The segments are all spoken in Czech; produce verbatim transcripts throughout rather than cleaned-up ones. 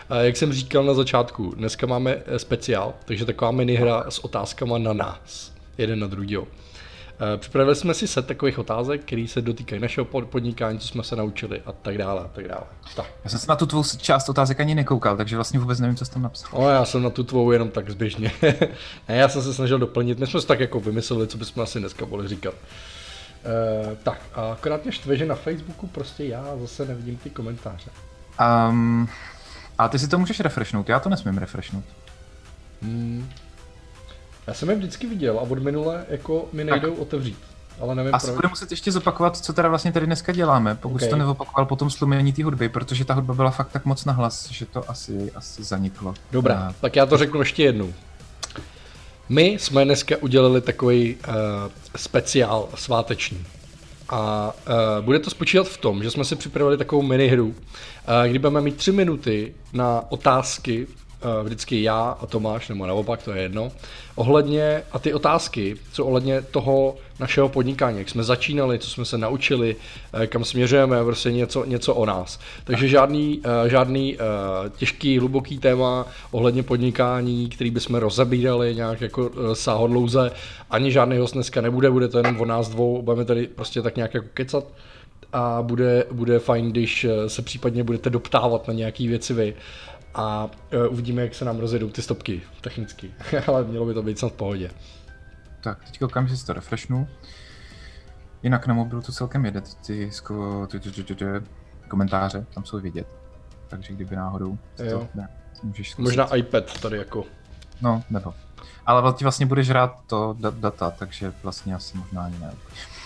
Jak jsem říkal na začátku, dneska máme speciál, takže taková minihra s otázkama na nás, jeden na druhýho. Připravili jsme si set takových otázek, které se dotýkají našeho podnikání, co jsme se naučili a tak dále a tak dále. Tak. Já jsem se na tu tvou část otázek ani nekoukal, takže vlastně vůbec nevím, co jsi tam napsal. No, já jsem na tu tvou jenom tak zběžně. Ne, já jsem se snažil doplnit, my jsme si tak jako vymysleli, co bychom asi dneska mohli říkat. Uh, tak, a akorát mě štve, že na Facebooku prostě já zase nevidím ty komentáře. Um, a ty si to můžeš refreshnout, já to nesmím refreshnout. Hmm. Já jsem je vždycky viděl a od minule jako mi nejdou tak otevřít, ale nevím asi proč. Budu muset ještě zopakovat, co teda vlastně tady dneska děláme, pokud okay. jsi to neopakoval po tom slumení té hudby, protože ta hudba byla fakt tak moc nahlas, že to asi, asi zaniklo. Dobrá, a... tak já to řeknu ještě jednou. My jsme dneska udělali takový uh, speciál sváteční. A uh, bude to spočívat v tom, že jsme si připravili takovou minihru, uh, kdy budeme mít tři minuty na otázky, uh, vždycky já a Tomáš, nebo naopak, to je jedno, ohledně, a ty otázky, co ohledně toho našeho podnikání, jak jsme začínali, co jsme se naučili, uh, kam směřujeme, prostě něco, něco o nás. Takže žádný, uh, žádný uh, těžký, hluboký téma ohledně podnikání, který bychom rozebírali nějak jako uh, sáhodlouze, ani žádný host dneska nebude, bude to jenom o nás dvou, budeme tady prostě tak nějak jako kecat a bude, bude fajn, když se případně budete doptávat na nějaký věci vy a uh, uvidíme, jak se nám rozjedou ty stopky technicky, ale mělo by to být snad v pohodě. Tak, teď koukám, že si to refreshnu. Jinak na mobilu to celkem jede, ty, sko, ty, ty, ty, ty, ty komentáře, tam jsou vidět, takže kdyby náhodou to ne, můžeš zkusit. Možná iPad tady jako. No, nebo. Ale ty vlastně budeš hrát to data, takže vlastně asi možná ani ne.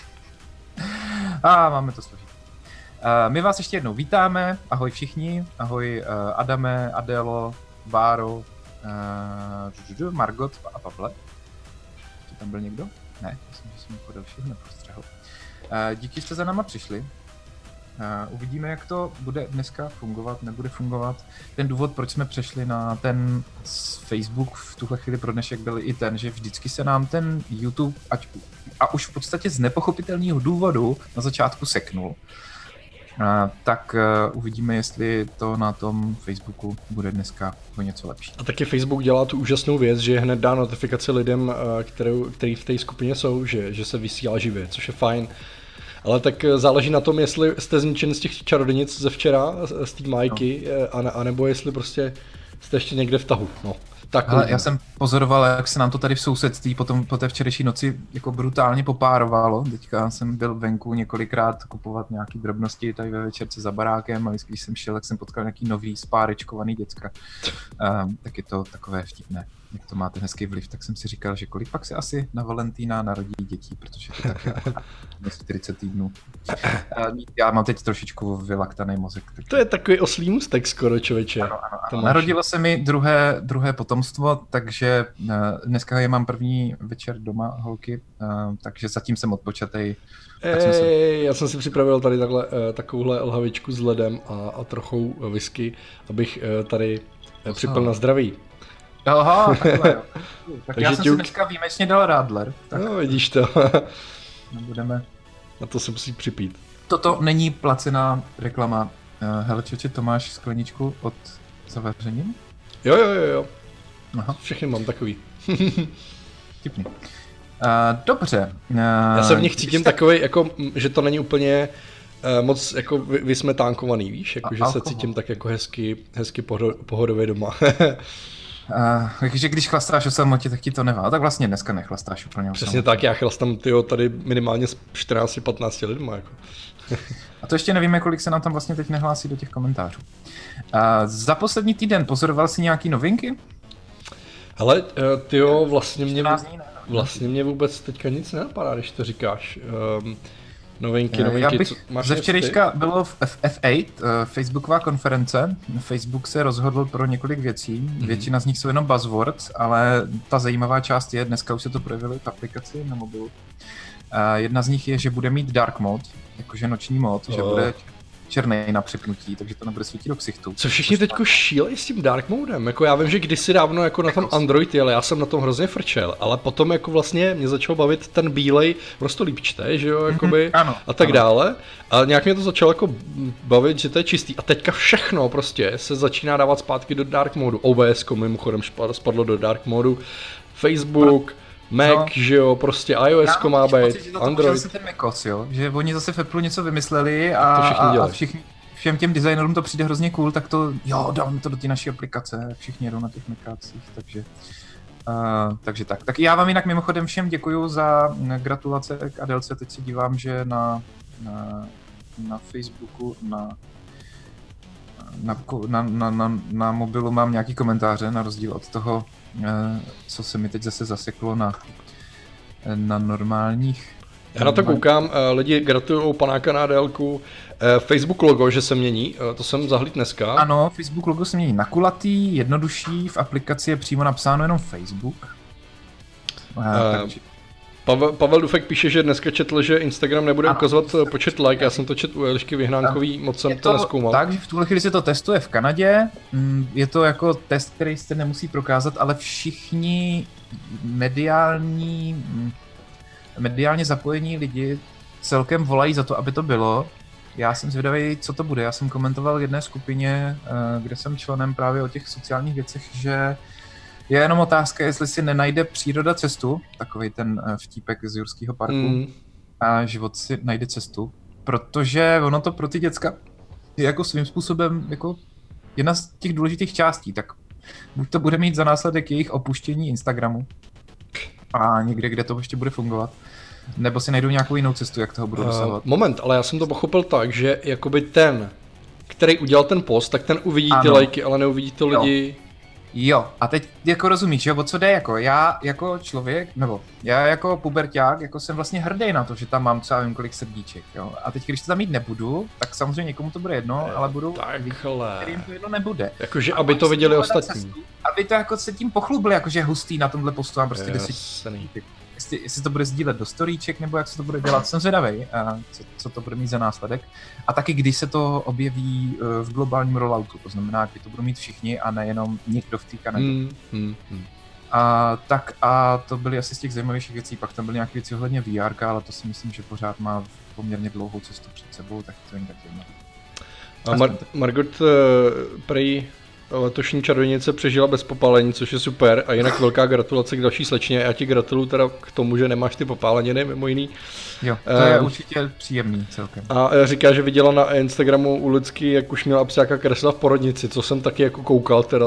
A máme to složit. Uh, my vás ještě jednou vítáme, ahoj všichni, ahoj uh, Adame, Adélo, Báro, uh, Margot a Pavle. Ještě tam byl někdo? Ne, myslím, že jsem někoho dalšího nepostřehl. Uh, díky, že jste za náma přišli. Uh, uvidíme, jak to bude dneska fungovat, nebude fungovat. Ten důvod, proč jsme přešli na ten Facebook v tuhle chvíli pro dnešek, byl i ten, že vždycky se nám ten YouTube, ať, a už v podstatě z nepochopitelného důvodu na začátku seknul. Uh, tak uh, uvidíme, jestli to na tom Facebooku bude dneska o něco lepší. A taky Facebook dělá tu úžasnou věc, že hned dá notifikaci lidem, uh, kterou, který v té skupině jsou, že, že se vysílá živě, což je fajn. Ale tak záleží na tom, jestli jste zničen z těch čarodějnic ze včera, z té Majky, no. anebo jestli prostě jste ještě někde v tahu. No. Tak, ale já jsem pozoroval, jak se nám to tady v sousedství potom po té včerejší noci jako brutálně popárovalo. Teďka jsem byl venku několikrát kupovat nějaký drobnosti tady ve večerce za barákem a když jsem šel, tak jsem potkal nějaký nový spárečkovaný děcka. Um, tak je to takové vtipné. Jak to máte hezký vliv, tak jsem si říkal, že kolik pak se asi na Valentína narodí dětí, protože to tak je čtyřicet týdnů. Já mám teď trošičku vylaktaný mozek. Tak... To je takový oslý můstek skoro, člověče. Ano, ano, ano. Narodilo se mi druhé, druhé potomstvo, takže dneska je mám první večer doma, holky, takže zatím jsem odpočatej. Ej, jsem se... Já jsem si připravil tady takhle, takovouhle lhavičku s ledem a, a trochou whisky, abych tady to připil na zdraví. Aha, takhle jo. Tak já jsem si dneska výjimečně dal Radler. Tak... No, vidíš to. Budeme... Na to se musí připít. Toto není placená reklama. Hele, čoče, to máš skleničku od zavařenin? Jo, jo, jo, jo. Aha. Všechny mám takový. Tipný. Uh, dobře. Uh, já se v nich cítím jste... takový, jako, že to není úplně uh, moc jako vysmetánkovaný, víš? Jako, že se cítím tak jako hezky, hezky pohodově doma. Uh, takže když chlastáš o samotě, tak ti to nevá. Tak vlastně dneska nechlastáš úplně o Přesně samotě. tak, já chlastám tyjo, tady minimálně s čtrnáct patnáct lidma. Jako. A to ještě nevíme, kolik se nám tam vlastně teď nehlásí do těch komentářů. Uh, za poslední týden pozoroval jsi nějaký novinky? Hele, tyjo, vlastně mě, vlastně mě vůbec teďka nic nenapadá, když to říkáš. Um, Novinky, novinky. Já bych, co, máš ze včerejška bylo v F osm, uh, Facebooková konference. Facebook se rozhodl pro několik věcí. Mm-hmm. Většina z nich jsou jenom buzzwords, ale ta zajímavá část je, dneska už se to projevilo v aplikaci na mobilu. Uh, jedna z nich je, že bude mít dark mode, jakože noční mod, oh. že bude černý na přepnutí, takže to nebude svítit do ksichtu. Co všichni teďko šílejí s tím dark modem, jako já vím, že kdysi dávno jako na tom Android jel, já jsem na tom hrozně frčel, ale potom jako vlastně mě začal bavit ten bílej, prostě líp čte, že jo, jakoby, ano, a tak ano. dále. A nějak mě to začalo jako bavit, že to je čistý. A teďka všechno prostě se začíná dávat zpátky do dark modu. O B S mimochodem spadlo do dark modu, Facebook, Mac, no. Že jo, prostě iOS má být, Android. Zase ten macOS, jo, že oni zase v Apple něco vymysleli a, a, a všichni, všem těm designerům to přijde hrozně cool, tak to, jo, dáme to do té naší aplikace, všichni jedou na těch Macácích, takže, uh, takže tak. Tak já vám jinak mimochodem všem děkuju za gratulace k Adélce, teď se dívám, že na, na, na Facebooku, na Na, na, na, na, na mobilu mám nějaký komentáře, na rozdíl od toho, co se mi teď zase zaseklo na, na normálních... Já na to koukám, lidi gratulují panáka na délku. Facebook logo, že se mění, to jsem zahlídl dneska. Ano, Facebook logo se mění na kulatý, jednodušší, v aplikaci je přímo napsáno jenom Facebook. Uh, takže... Pavel, Pavel Dufek píše, že dneska četl, že Instagram nebude ano, ukazovat počet like, já jsem to četl u Elišky Vyhnánkový, moc jsem to, to nezkoumal. Takže v tuhle chvíli se to testuje v Kanadě, je to jako test, který jste nemusí prokázat, ale všichni mediální, mediálně zapojení lidi celkem volají za to, aby to bylo. Já jsem zvědavý, co to bude, já jsem komentoval v jedné skupině, kde jsem členem právě o těch sociálních věcech, že je jenom otázka, jestli si nenajde příroda cestu, takovej ten vtípek z Jurského parku, mm. a život si najde cestu, protože ono to pro ty děcka je jako svým způsobem jako jedna z těch důležitých částí, tak buď to bude mít za následek jejich opuštění Instagramu a někde, kde to ještě bude fungovat, nebo si najdou nějakou jinou cestu, jak toho budou dosahovat. Uh, moment, ale já jsem to pochopil tak, že jakoby ten, který udělal ten post, tak ten uvidí ano. ty lajky, ale neuvidí to lidi... Jo. Jo, a teď jako rozumíš, jo, o co jde, jako já jako člověk, nebo já jako puberťák, jako jsem vlastně hrdý na to, že tam mám třeba vím kolik srdíček, jo, a teď když to tam mít nebudu, tak samozřejmě někomu to bude jedno, je, ale budou takhle. Kterým to jedno nebude. Jakože, aby to viděli ostatní. Cestu, aby to jako se tím pochlubili, jakože hustý na tomhle postu, mám prostě deset. Jestli, jestli to bude sdílet do storíček, nebo jak se to bude dělat, jsem zvědavej, co, co to bude mít za následek. A taky když se to objeví v globálním rolloutu, to znamená, kdy to budou mít všichni a nejenom někdo v té Kanadě. Mm, mm, mm. A tak a to byly asi z těch zajímavějších věcí, pak tam byly nějaké věci ohledně V R, ale to si myslím, že pořád má poměrně dlouhou cestu před sebou, tak to není tak zajímavé. A Mar- Margot uh, prej letošní čarodějnice přežila bez popálení, což je super, a jinak velká gratulace k další slečně. Já ti gratuluju teda k tomu, že nemáš ty popáleniny, mimo jiný. Jo, to je um, určitě příjemný celkem. A říká, že viděla na Instagramu u Lidsky, jak už měla psáka kresla v porodnici, co jsem taky jako koukal teda.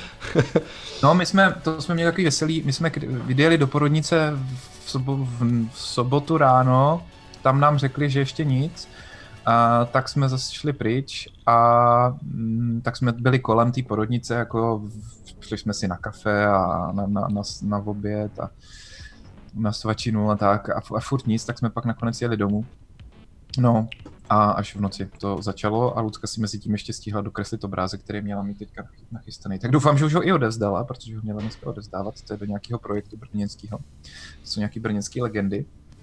No, my jsme, to jsme měli takový veselý, my jsme vyjeli do porodnice v, sobo, v sobotu ráno, tam nám řekli, že ještě nic. A tak jsme zase šli pryč a m, tak jsme byli kolem té porodnice, jako šli jsme si na kafe a na, na, na, na oběd a na svačinu a tak a, a furt nic, tak jsme pak nakonec jeli domů. No a až v noci to začalo a Lucka si mezi tím ještě stihla dokreslit obrázek, který měla mít teďka nachystaný. Tak doufám, že už ho i odevzdala, protože ho měla dneska odevzdávat, to je do nějakého projektu brněnského. To jsou nějaký brněnské legendy.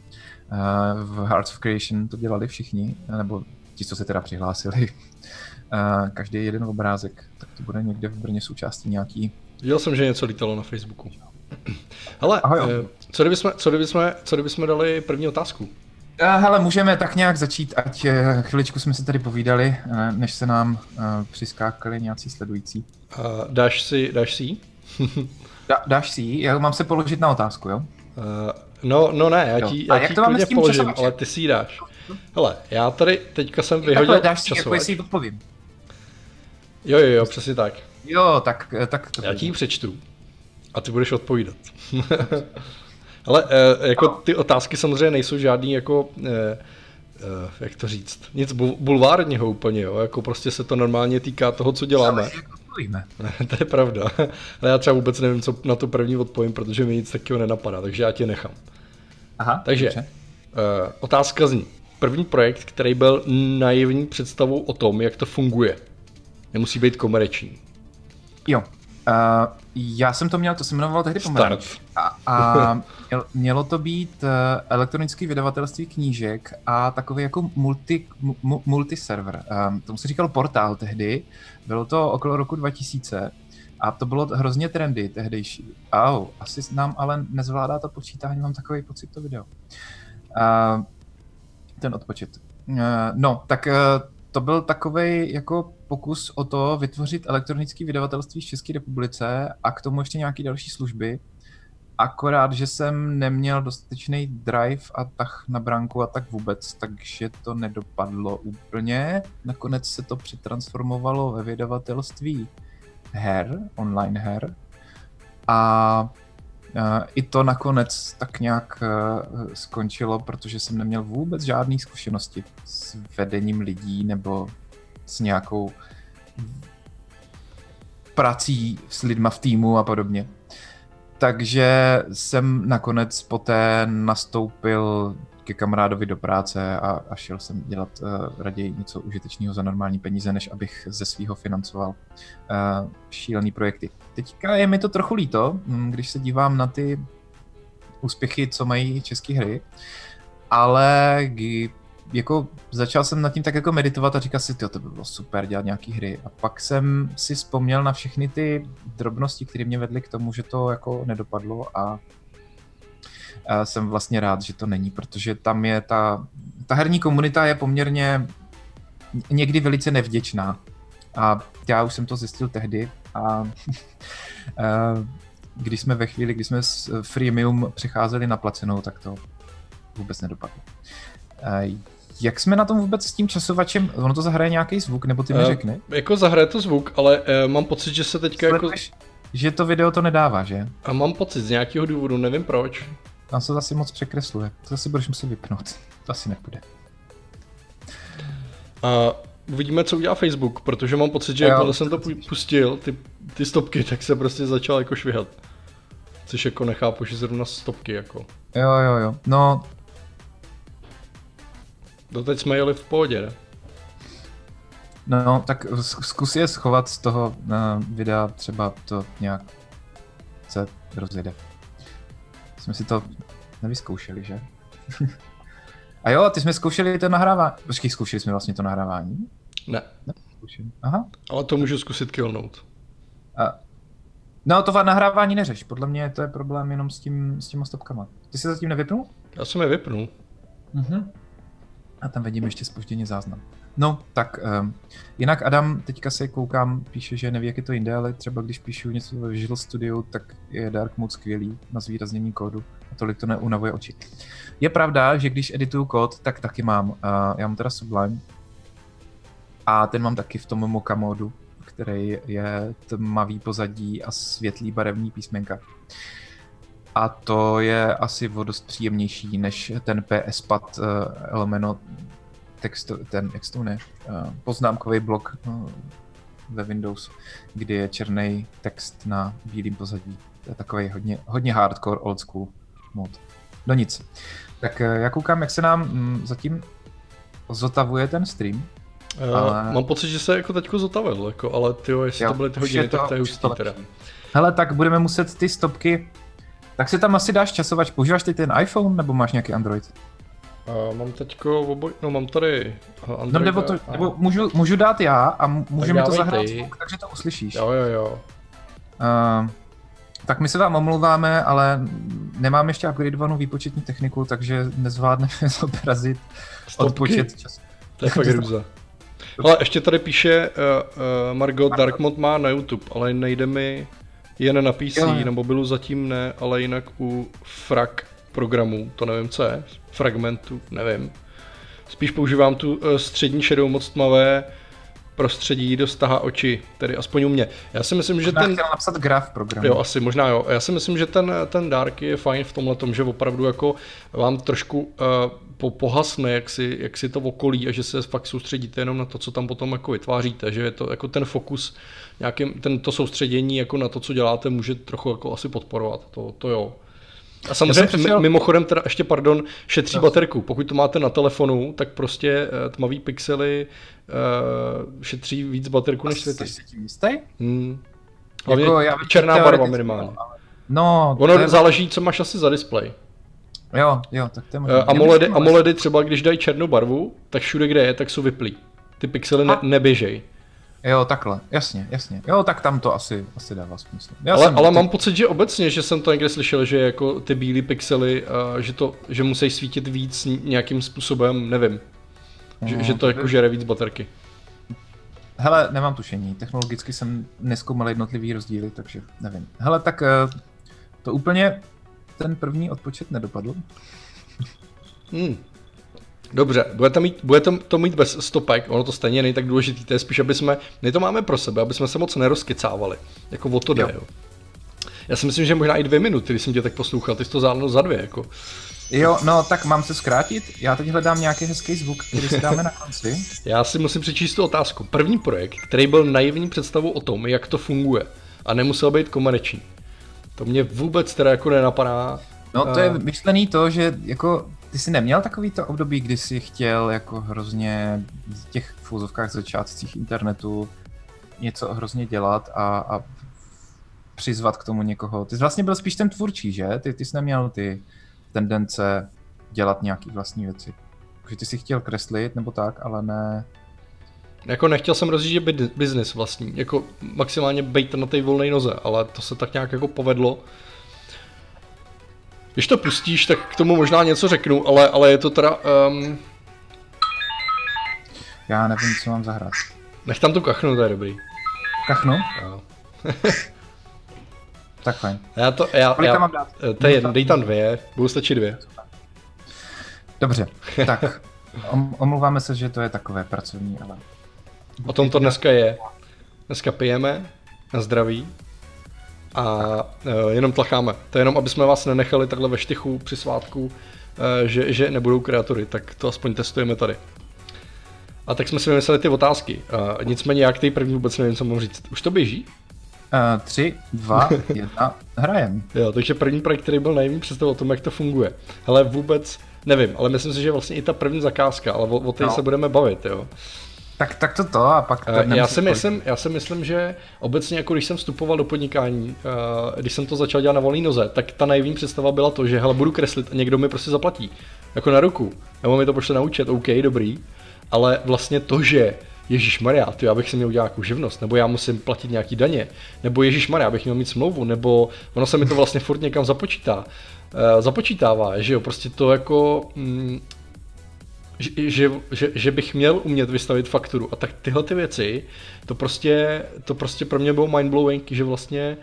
V Hearts of Creation to dělali všichni, nebo ti, co se teda přihlásili. Každý jeden obrázek, tak to bude někde v Brně součástí nějaký. Viděl jsem, že něco lítalo na Facebooku. Hele, co kdybychom, co kdybychom, co kdybychom dali první otázku? Hele, můžeme tak nějak začít, ať chviličku jsme se tady povídali, než se nám přiskákali nějací sledující. Uh, dáš si, dáš si? Dá, dáš si, já mám se položit na otázku, jo? Uh, no, no ne, já ti, já ti klidně položím, časovačem? Ale ty si ji dáš. Hele, já tady teďka jsem vyhodil takhle, dáš si, jako jestli ji odpovím. Jo, jo, jo, přesně tak. Jo, tak, tak to já ti ji přečtu a ty budeš odpovídat. Ale eh, jako ty otázky samozřejmě nejsou žádný jako, eh, eh, jak to říct, nic bulvárního úplně, jo, jako prostě se to normálně týká toho, co děláme. To je pravda, ale já třeba vůbec nevím, co na to první odpovím, protože mi nic takového nenapadá, takže já tě nechám. Aha, takže eh, otázka zní, první projekt, který byl naivní představou o tom, jak to funguje, nemusí být komerční. Jo. Uh, já jsem to měl, to se jmenovalo tehdy Pomeranč. A A mělo to být elektronické vydavatelství knížek a takový jako multi, mu, multiserver. Um, tomu se říkal portál tehdy, bylo to okolo roku dva tisíce a to bylo hrozně trendy tehdejší. Au, asi nám ale nezvládá to počítání, mám takový pocit to video. Uh, ten odpočet. Uh, no, tak uh, to byl takovej jako pokus o to vytvořit elektronické vydavatelství v České republice a k tomu ještě nějaké další služby. Akorát, že jsem neměl dostatečný drive a tah na branku a tak vůbec, takže to nedopadlo úplně. Nakonec se to přetransformovalo ve vydavatelství her, online her. A uh, i to nakonec tak nějak uh, skončilo, protože jsem neměl vůbec žádné zkušenosti s vedením lidí nebo s nějakou prací s lidma v týmu a podobně. Takže jsem nakonec poté nastoupil ke kamarádovi do práce a, a šel jsem dělat uh, raději něco užitečného za normální peníze, než abych ze svého financoval uh, šílený projekty. Teďka je mi to trochu líto, když se dívám na ty úspěchy, co mají české hry, ale g- jako začal jsem nad tím tak jako meditovat a říkal si, tyjo, to by bylo super dělat nějaký hry. A pak jsem si vzpomněl na všechny ty drobnosti, které mě vedly k tomu, že to jako nedopadlo a, a jsem vlastně rád, že to není, protože tam je ta, ta herní komunita je poměrně někdy velice nevděčná. A já už jsem to zjistil tehdy a, a když jsme ve chvíli, kdy jsme s freemium přecházeli na placenou, tak to vůbec nedopadlo. A jak jsme na tom vůbec s tím časovačem? Ono to zahraje nějaký zvuk, nebo ty mi uh, řekne? Jako zahraje to zvuk, ale uh, mám pocit, že se teďka Sleduješ, jako... že to video to nedává, že? A mám pocit z nějakého důvodu, nevím proč. Tam se zase moc překresluje. To zase budeš muset vypnout. To asi nepůjde. A uvidíme, co udělá Facebook, protože mám pocit, že jakmile jsem to pustil, ty, ty stopky, tak se prostě začal jako švihat. Což jako nechápu, že zrovna stopky jako. Jo, jo, jo. No... Doteď jsme jeli v pohodě, ne? No, tak zkus je schovat z toho uh, videa, třeba to nějak se rozjede. Jsme si to nevyzkoušeli, že? A jo, ty jsme zkoušeli to nahrávání. Počkej, zkoušeli jsme vlastně to nahrávání? Ne. Ne, zkoušeli. Aha. Ale to můžu zkusit killnout. A... No, to nahrávání neřeš, podle mě to je problém jenom s tím, s těma stopkama. Ty jsi zatím nevypnul? Já jsem je vypnul. Mhm. A tam vidím ještě zpožděně záznam. No, tak um, jinak Adam, teďka se koukám, píše, že neví, jak je to jinde, ale třeba když píšu něco ve Visual Studio, tak je Dark Mode skvělý na zvýraznění kódu a tolik to neunavuje oči. Je pravda, že když edituju kód, tak taky mám. Uh, já mám teda Sublime a ten mám taky v tom Mocha modu, který je tmavý pozadí a světlý barevný písmenka. A to je asi o dost příjemnější než ten P S Pad uh, Elemento textu, ten, jak se to ne, uh, poznámkový blok uh, ve Windows, kdy je černý text na bílém pozadí. To je takový hodně, hodně hardcore old school mod. No nic. Tak uh, já koukám, jak se nám um, zatím zotavuje ten stream. Uh, ale... Mám pocit, že se jako teďko zotavil, jako, ale tyjo, jestli jo, to byly ty hodiny, to, tak to je hustý teda. Hele, tak budeme muset ty stopky. Tak si tam asi dáš časovač. Používáš ty ten iPhone nebo máš nějaký Android? Uh, mám teďko oboj... no mám tady Android. No nebo, to, a... nebo můžu, můžu dát já a můžeme to zahrát ty. zvuk, takže to uslyšíš. Jo, jo, jo. Uh, tak my se vám omlouváme, ale nemám ještě upgradeovanou výpočetní techniku, takže nezvládneme zobrazit odpočet času. To je fakt hrůza. Ale ještě tady píše uh, uh, Margot, Dark Mode má na YouTube, ale nejde mi jen na P C, jo, na mobilu zatím ne, ale jinak u frag programů, to nevím co je, fragmentu, nevím. Spíš používám tu uh, střední šedou moc tmavé prostředí dost tahá oči, tedy aspoň u mě. Já si myslím, že možná ten... chtěl napsat graf programu. Jo, asi, možná jo. Já si myslím, že ten, ten Dark je fajn v tomhletom, že opravdu jako vám trošku uh, po, pohasne, jak si, jak si to okolí a že se fakt soustředíte jenom na to, co tam potom jako vytváříte, že je to jako ten fokus, nějakým, ten, to soustředění jako na to, co děláte, může trochu jako asi podporovat, to, to jo. A samozřejmě přišel... mimochodem teda ještě pardon, šetří baterku. Pokud to máte na telefonu, tak prostě tmavý pixely uh, šetří víc baterku než světý. Jsi si tím jistý? Hmm. Hlavně jako, já černá barva minimálně. Ale, No, ono je... záleží, co máš asi za displej. Jo, jo, tak to je možná. AMOLEDy, AMOLEDy třeba, když dají černou barvu, tak všude, kde je, tak jsou vyplý. Ty pixely ne, neběžej. Jo, takhle, jasně, jasně. Jo, tak tam to asi, asi dává smysl. Já ale jsem, ale ty... mám pocit, že obecně, že jsem to někde slyšel, že jako ty bílé pixely, uh, že, to, že musí svítit víc nějakým způsobem, nevím. No, že, že to jako žere víc baterky. Hele, nemám tušení, technologicky jsem nezkoumal jednotlivý rozdíly, takže nevím. Hele, tak to úplně ten první odpočet nedopadl. Hmm. Dobře, bude to, mít, bude to, to mít bez stopek, ono to stejně není tak důležitý, to je spíš, aby jsme, my to máme pro sebe, aby jsme se moc nerozkycávali, jako o to jde, jo. jo. Já si myslím, že možná i dvě minuty, když jsem tě tak poslouchal, ty jsi to zvládnul za dvě, jako. Jo, no tak mám se zkrátit, já teď hledám nějaký hezký zvuk, který si dáme na konci. Já si musím přečíst tu otázku. První projekt, který byl naivní představou o tom, jak to funguje a nemusel být komerční. To mě vůbec teda jako nenapadá. No to je myšlený to, že jako ty jsi neměl takový to období, kdy jsi chtěl jako hrozně v těch v úzovkách začátcích internetu něco hrozně dělat a, a přizvat k tomu někoho. Ty jsi vlastně byl spíš ten tvůrčí, že? Ty, ty jsi neměl ty tendence dělat nějaký vlastní věci. Že ty jsi chtěl kreslit nebo tak, ale ne... Jako nechtěl jsem rozjíždět biznis vlastní, jako maximálně bejt na té volné noze, ale to se tak nějak jako povedlo. Když to pustíš, tak k tomu možná něco řeknu, ale, ale je to teda... Um... Já nevím, co mám zahrát. Nech tam tu kachnu, to je dobrý. Kachnu? Jo. Tak fajn. Já to, já, Kolik já, tam mám dát? To je jedno, dej tam dvě, budou stačit dvě. Dobře, tak omluváme se, že to je takové pracovní, ale... O tom to dneska je. Dneska pijeme na zdraví a uh, jenom tlacháme. To je jenom, aby jsme vás nenechali takhle ve štychu při svátku, uh, že, že nebudou kreatury, tak to aspoň testujeme tady. A tak jsme si vymysleli ty otázky. Uh, nicméně já k té první vůbec nevím, co mám říct. Už to běží? Uh, tři, dva, jedna, hrajem. Jo, takže první projekt, který byl naivní představ o tom, jak to funguje. Hele, vůbec nevím, ale myslím si, že vlastně i ta první zakázka, ale o, o té no. se budeme bavit, jo. Tak, tak to to a pak... Uh, já, si myslím, já si myslím, že obecně jako když jsem vstupoval do podnikání, uh, když jsem to začal dělat na volné noze, tak ta naivní představa byla to, že hele, budu kreslit a někdo mi prostě zaplatí. Jako na ruku. Nebo mi to pošle na účet, OK, dobrý. Ale vlastně to, že ježišmarja, to já bych si měl udělat nějakou živnost, nebo já musím platit nějaký daně, nebo ježišmarja, bych měl mít smlouvu, nebo ono se mi to vlastně furt někam započítá, uh, započítává, že jo, prostě to jako, mm, že, že, že, že bych měl umět vystavit fakturu a tak tyhle ty věci, to prostě, to prostě pro mě bylo mindblowing, že vlastně,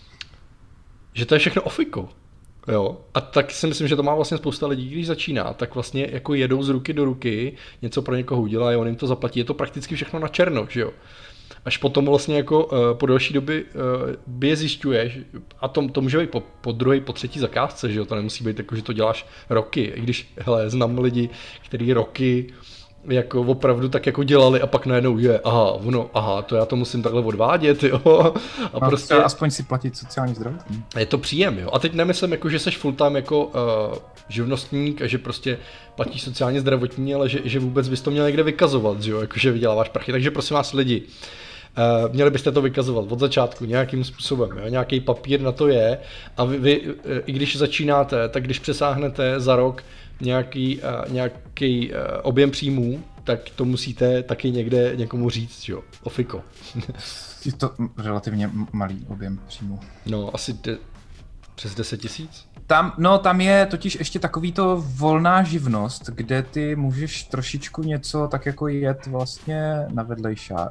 že to je všechno ofiko. Jo, a tak si myslím, že to má vlastně spousta lidí, když začíná, tak vlastně jako jedou z ruky do ruky, něco pro někoho udělají, on jim to zaplatí, je to prakticky všechno na černo, že jo. Až potom vlastně jako uh, po delší doby uh, by je zjišťuješ, a to, to může být po, po druhé, po třetí zakázce, že jo, to nemusí být jako, že to děláš roky, i když, hele, znám lidi, kteří roky jako opravdu tak jako dělali a pak najednou je, aha, ono, aha, to já to musím takhle odvádět, jo. A no, prostě aspoň si platit sociální zdravotní. Je to příjem, jo. A teď nemyslím jako, že seš full time jako uh, živnostník a že prostě platíš sociálně zdravotní, ale že, že vůbec bys to měl někde vykazovat, že jo, jakože vyděláváš prachy. Takže prosím vás lidi, uh, měli byste to vykazovat od začátku nějakým způsobem, jo. Nějaký papír na to je a vy, vy uh, i když začínáte, tak když přesáhnete za rok nějaký, uh, nějaký uh, objem příjmů, tak to musíte taky někde někomu říct, jo, ofiko. Je to relativně malý objem příjmů. No, asi de- přes deset tisíc? Tam, no, tam je totiž ještě takový to volná živnost, kde ty můžeš trošičku něco tak jako jet vlastně na vedlejšák.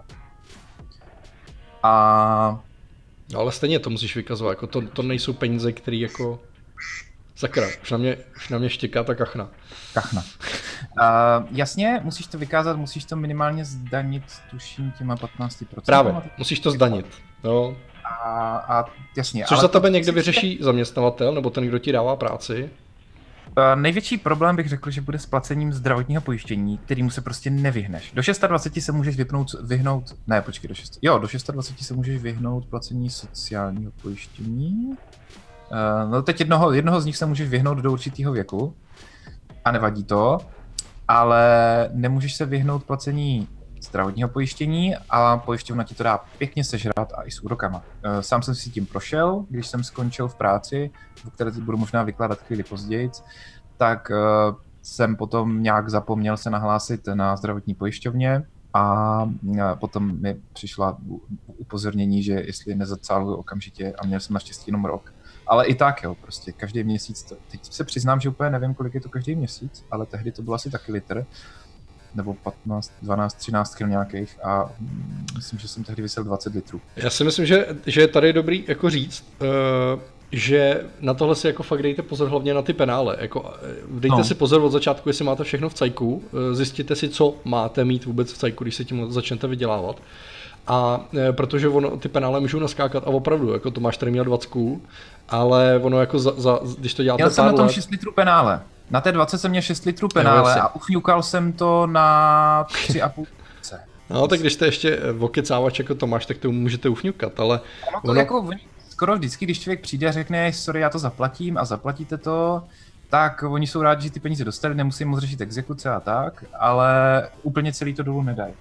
A... No, ale stejně to musíš vykazovat, jako to, to nejsou peníze, které jako... Sakra, už na mě, už na mě štěká ta kachna. Kachna. Uh, jasně, musíš to vykázat, musíš to minimálně zdanit, tuším, těma patnáct procent. Právě, musíš to zdanit. Jo. A, a jasně. Což za tebe někde vyřeší zaměstnavatel, nebo ten, kdo ti dává práci? Uh, největší problém bych řekl, že bude s placením zdravotního pojištění, kterýmu se prostě nevyhneš. Do dvacet šest se můžeš vypnout, vyhnout, ne, počkej, do šest, jo, do dvacet šest se můžeš vyhnout placení sociálního pojištění. Uh, no teď jednoho, jednoho z nich se můžeš vyhnout do určitého věku a nevadí to, ale nemůžeš se vyhnout placení zdravotního pojištění a pojišťovna ti to dá pěkně sežrat a i s úrokama. Sám jsem si tím prošel, když jsem skončil v práci, o které budu možná vykládat chvíli později, tak jsem potom nějak zapomněl se nahlásit na zdravotní pojišťovně a potom mi přišla upozornění, že jestli nezacáluju okamžitě a měl jsem naštěstí jenom rok. Ale i tak jo, prostě každý měsíc, to, teď se přiznám, že úplně nevím, kolik je to každý měsíc, ale tehdy to bylo asi taky litr, nebo patnáct, dvanáct, třináct kil nějakých a myslím, že jsem tehdy vysil dvacet litrů. Já si myslím, že, že je tady dobrý jako říct, uh, že na tohle si jako fakt dejte pozor hlavně na ty penále. Jako, dejte no. si pozor od začátku, jestli máte všechno v cajku, zjistěte si, co máte mít vůbec v cajku, když se tím začnete vydělávat. A e, protože ono, ty penále můžou naskákat a opravdu, jako Tomáš tady měl dvacet, ale ono jako za, za, když to děláte měl pár jsem na tom let... šest litrů penále. Na té dvacet jsem měl šest litrů penále a ufňukal jsem to na tři a půl. No tak když jste ještě okecávač jako Tomáš, tak to můžete ufňukat, ale... Ono to ono... jako skoro vždycky, když člověk přijde a řekne, sorry, já to zaplatím a zaplatíte to, tak oni jsou rádi, že ty peníze dostali, nemusí moc řešit exekuce a tak, ale úplně celý to dolů nedají.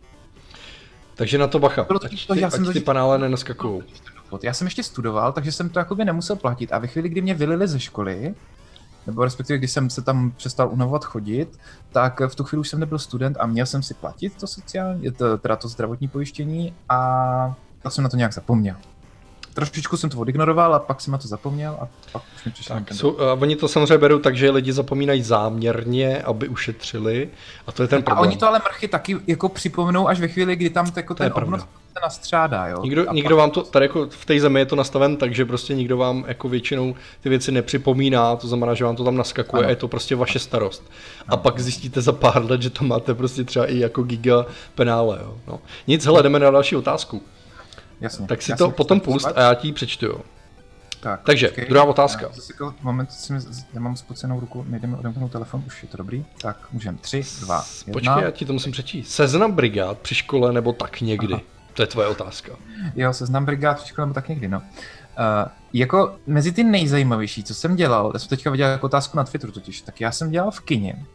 Takže na to bacha, to, ať, to, ty, já ať jsem ty panále nenaskakujou. Já jsem ještě studoval, takže jsem to jakoby nemusel platit a ve chvíli, kdy mě vylili ze školy, nebo respektive když jsem se tam přestal unavovat chodit, tak v tu chvíli už jsem nebyl student a měl jsem si platit to sociální, to, teda to zdravotní pojištění a tak jsem na to nějak zapomněl. Trošičku jsem to odignoroval a pak jsem na to zapomněl a pak už mi přišel. Tak jsou, a oni to samozřejmě berou tak, že lidi zapomínají záměrně, aby ušetřili a to je ten problém. A oni to ale mrchy taky jako připomenou až ve chvíli, kdy tam jako ten obnos se nastřádá, jo. Nikdo, nikdo vám to, tady jako v té zemi je to nastaven tak, že prostě nikdo vám jako většinou ty věci nepřipomíná, to znamená, že vám to tam naskakuje ano. A je to prostě vaše starost. A ano. Pak zjistíte za pár let, že to máte prostě třeba i jako giga penále, jo. No. Nic, hele, jdeme na další otázku. Jasně. Tak si já to potom pust a já ti ji přečtu, jo. Tak, Takže, okay. Druhá otázka. Já, moment, já mám spocenou ruku, nejdeme odemknout telefon, už je to dobrý. Tak, můžeme. Tři, dva, jedna. Počkej, já ti to musím přečíst. Seznam brigád při škole nebo tak někdy? Aha. To je tvoje otázka. Jo, seznam brigád při škole nebo tak někdy, no. Uh, jako mezi ty nejzajímavější, co jsem dělal, já jsem teďka viděl jako otázku na Twitteru totiž, tak já jsem dělal v kině.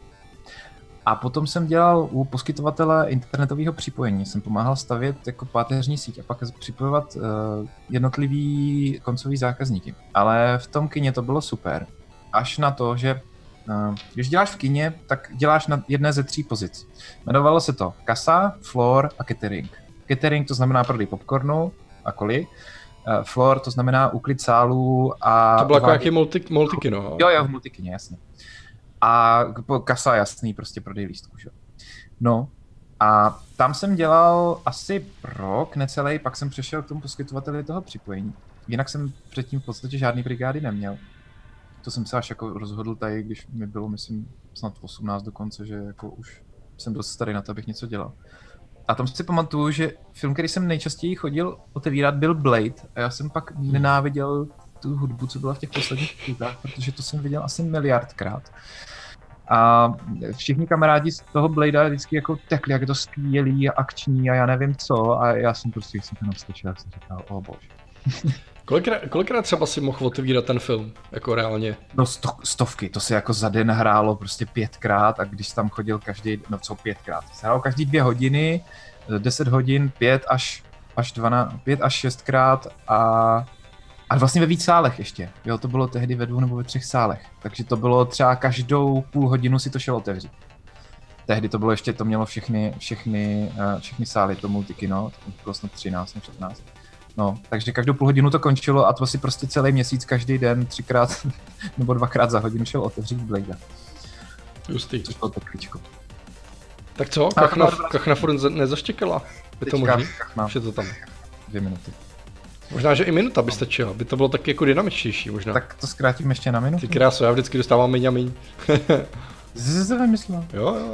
A potom jsem dělal u poskytovatele internetového připojení. Jsem pomáhal stavět jako páteřní síť a pak připojovat uh, jednotlivý koncový zákazníky. Ale v tom kině to bylo super. Až na to, že uh, když děláš v kině, tak děláš na jedné ze tří pozic. Jmenovalo se to kasa, floor a catering. Catering to znamená prodej popcornu a koli. Uh, floor to znamená úklid sálů a... To bylo jako nějaký multi, multikino. Jo, jo, v multikině, jasně. A kasa jasný, prostě prodej lístků, že? No a tam jsem dělal asi rok, necelý, pak jsem přešel k tomu poskytovateli toho připojení. Jinak jsem předtím v podstatě žádný brigády neměl. To jsem se až jako rozhodl tady, když mi bylo, myslím, snad osmnáct dokonce, že jako už jsem dost starý na to, abych něco dělal. A tam si pamatuju, že film, který jsem nejčastěji chodil otevírat, byl Blade a já jsem pak nenáviděl tu hudbu, co byla v těch posledních chvílích, protože to jsem viděl asi miliardkrát. A všichni kamarádi z toho Bladea vždycky jako tekli, jak je to skvělý a akční a já nevím co a já jsem prostě jsem jenom stačil, jak jsem říkal, o bože. Kolikrát, kolikrát třeba si mohl otevírat ten film, jako reálně? No sto, stovky, to se jako za den hrálo prostě pětkrát a když tam chodil každý, no co pětkrát, se hrálo každý dvě hodiny, deset hodin, pět až, až dvanáct, pět až šestkrát a A vlastně ve víc sálech ještě, jo, to bylo tehdy ve dvou nebo ve třech sálech, takže to bylo třeba každou půl hodinu si to šel otevřít. Tehdy to bylo ještě, to mělo všechny, všechny, všechny sály, to multikino, to bylo snad třináct nebo čtrnáct. No, takže každou půl hodinu to končilo a to si prostě celý měsíc, každý den, třikrát nebo dvakrát za hodinu šel otevřít Blade. Justý. Což bylo tekličko. Tak co, kachna, kachna furt nezaštěkala? Je to možný? Už je to tam. Dvě minuty. Možná, že i minuta by stačila, by to bylo taky jako dynamičtější možná. Tak to zkrátím ještě na minutu. Ty kráso, já vždycky dostávám míň a míň. Jsi se vymyslel. Jo, jo,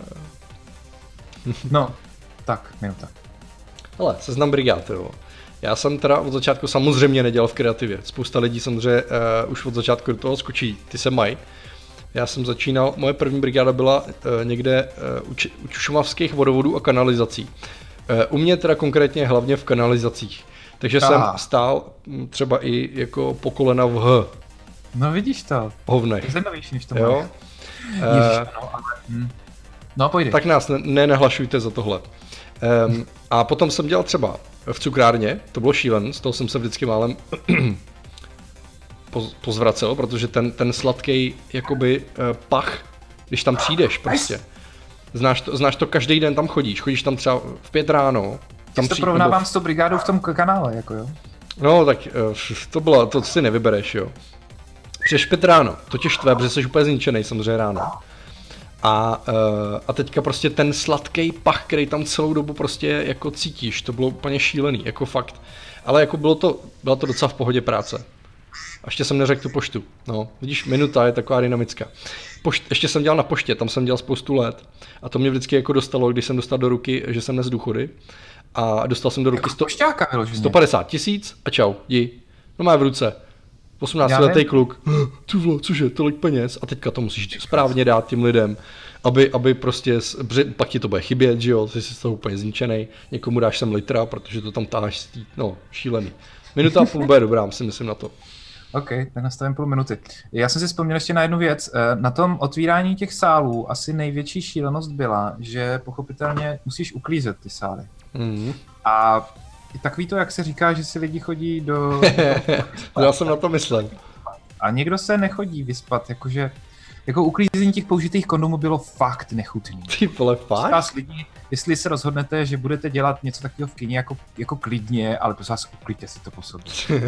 jo. No, tak, minuta. Hele, seznam brigád, jo. Já jsem teda od začátku samozřejmě nedělal v kreativě. Spousta lidí samozřejmě uh, už od začátku do toho skočí, ty se mají. Já jsem začínal, moje první brigáda byla uh, někde uh, u, č- u šumavských vodovodů a kanalizací. Uh, u mě teda konkrétně hlavně v kanalizacích. Takže Aha. jsem stál třeba i jako po kolena v H. No vidíš to. Hovnech. Je zajímavější než to jo. Ježiš, no, ale... hm. No pojď. Tak nás ne, ne nehlašujte za tohle. Um, a potom jsem dělal třeba v cukrárně, to bylo šílen, z toho jsem se vždycky málem pozvracel, protože ten, ten sladký jakoby uh, pach, když tam přijdeš prostě. Znáš to, znáš to, každý den tam chodíš, chodíš tam třeba v pět ráno. Tam to porovnávám nebo... s tou brigádou v tom kanále, jako jo? No tak uh, to bylo, to si nevybereš, jo. Přijdeš v pět ráno, to tě štve, protože jsi úplně zničený samozřejmě ráno. A, uh, a teďka prostě ten sladký pach, který tam celou dobu prostě jako cítíš, to bylo úplně šílený, jako fakt. Ale jako bylo to, byla to docela v pohodě práce. A ještě jsem neřekl tu poštu, no, vidíš, minuta je taková dynamická. Pošt, ještě jsem dělal na poště, tam jsem dělal spoustu let a to mě vždycky jako dostalo, když jsem dostal do ruky, že jsem nes důchody a dostal jsem do ruky sto, sto padesát tisíc a čau, jdi, no má v ruce. osmnáctiletý kluk, ty vole, cože, tolik peněz a teďka to musíš správně dát těm lidem, aby, aby prostě, pak ti to bude chybět, že jo, ty jsi z toho úplně zničený, někomu dáš sem litra, protože to tam táháš, no, šílený. Minuta a půl bude dobrá, si myslím na to. OK, tak nastavím půl minuty. Já jsem si vzpomněl ještě na jednu věc. Na tom otvírání těch sálů asi největší šílenost byla, že pochopitelně musíš uklízet ty sály. Mm. A takový to, jak se říká, že si lidi chodí do... Já jsem na to myslel. A někdo se nechodí vyspat, jakože... Jako uklízení těch použitých kondomů bylo fakt nechutný. Ty vole, fakt? Lidí, jestli se rozhodnete, že budete dělat něco takového v kyně jako, jako klidně, ale prosím vás, uklidte si to po sobě.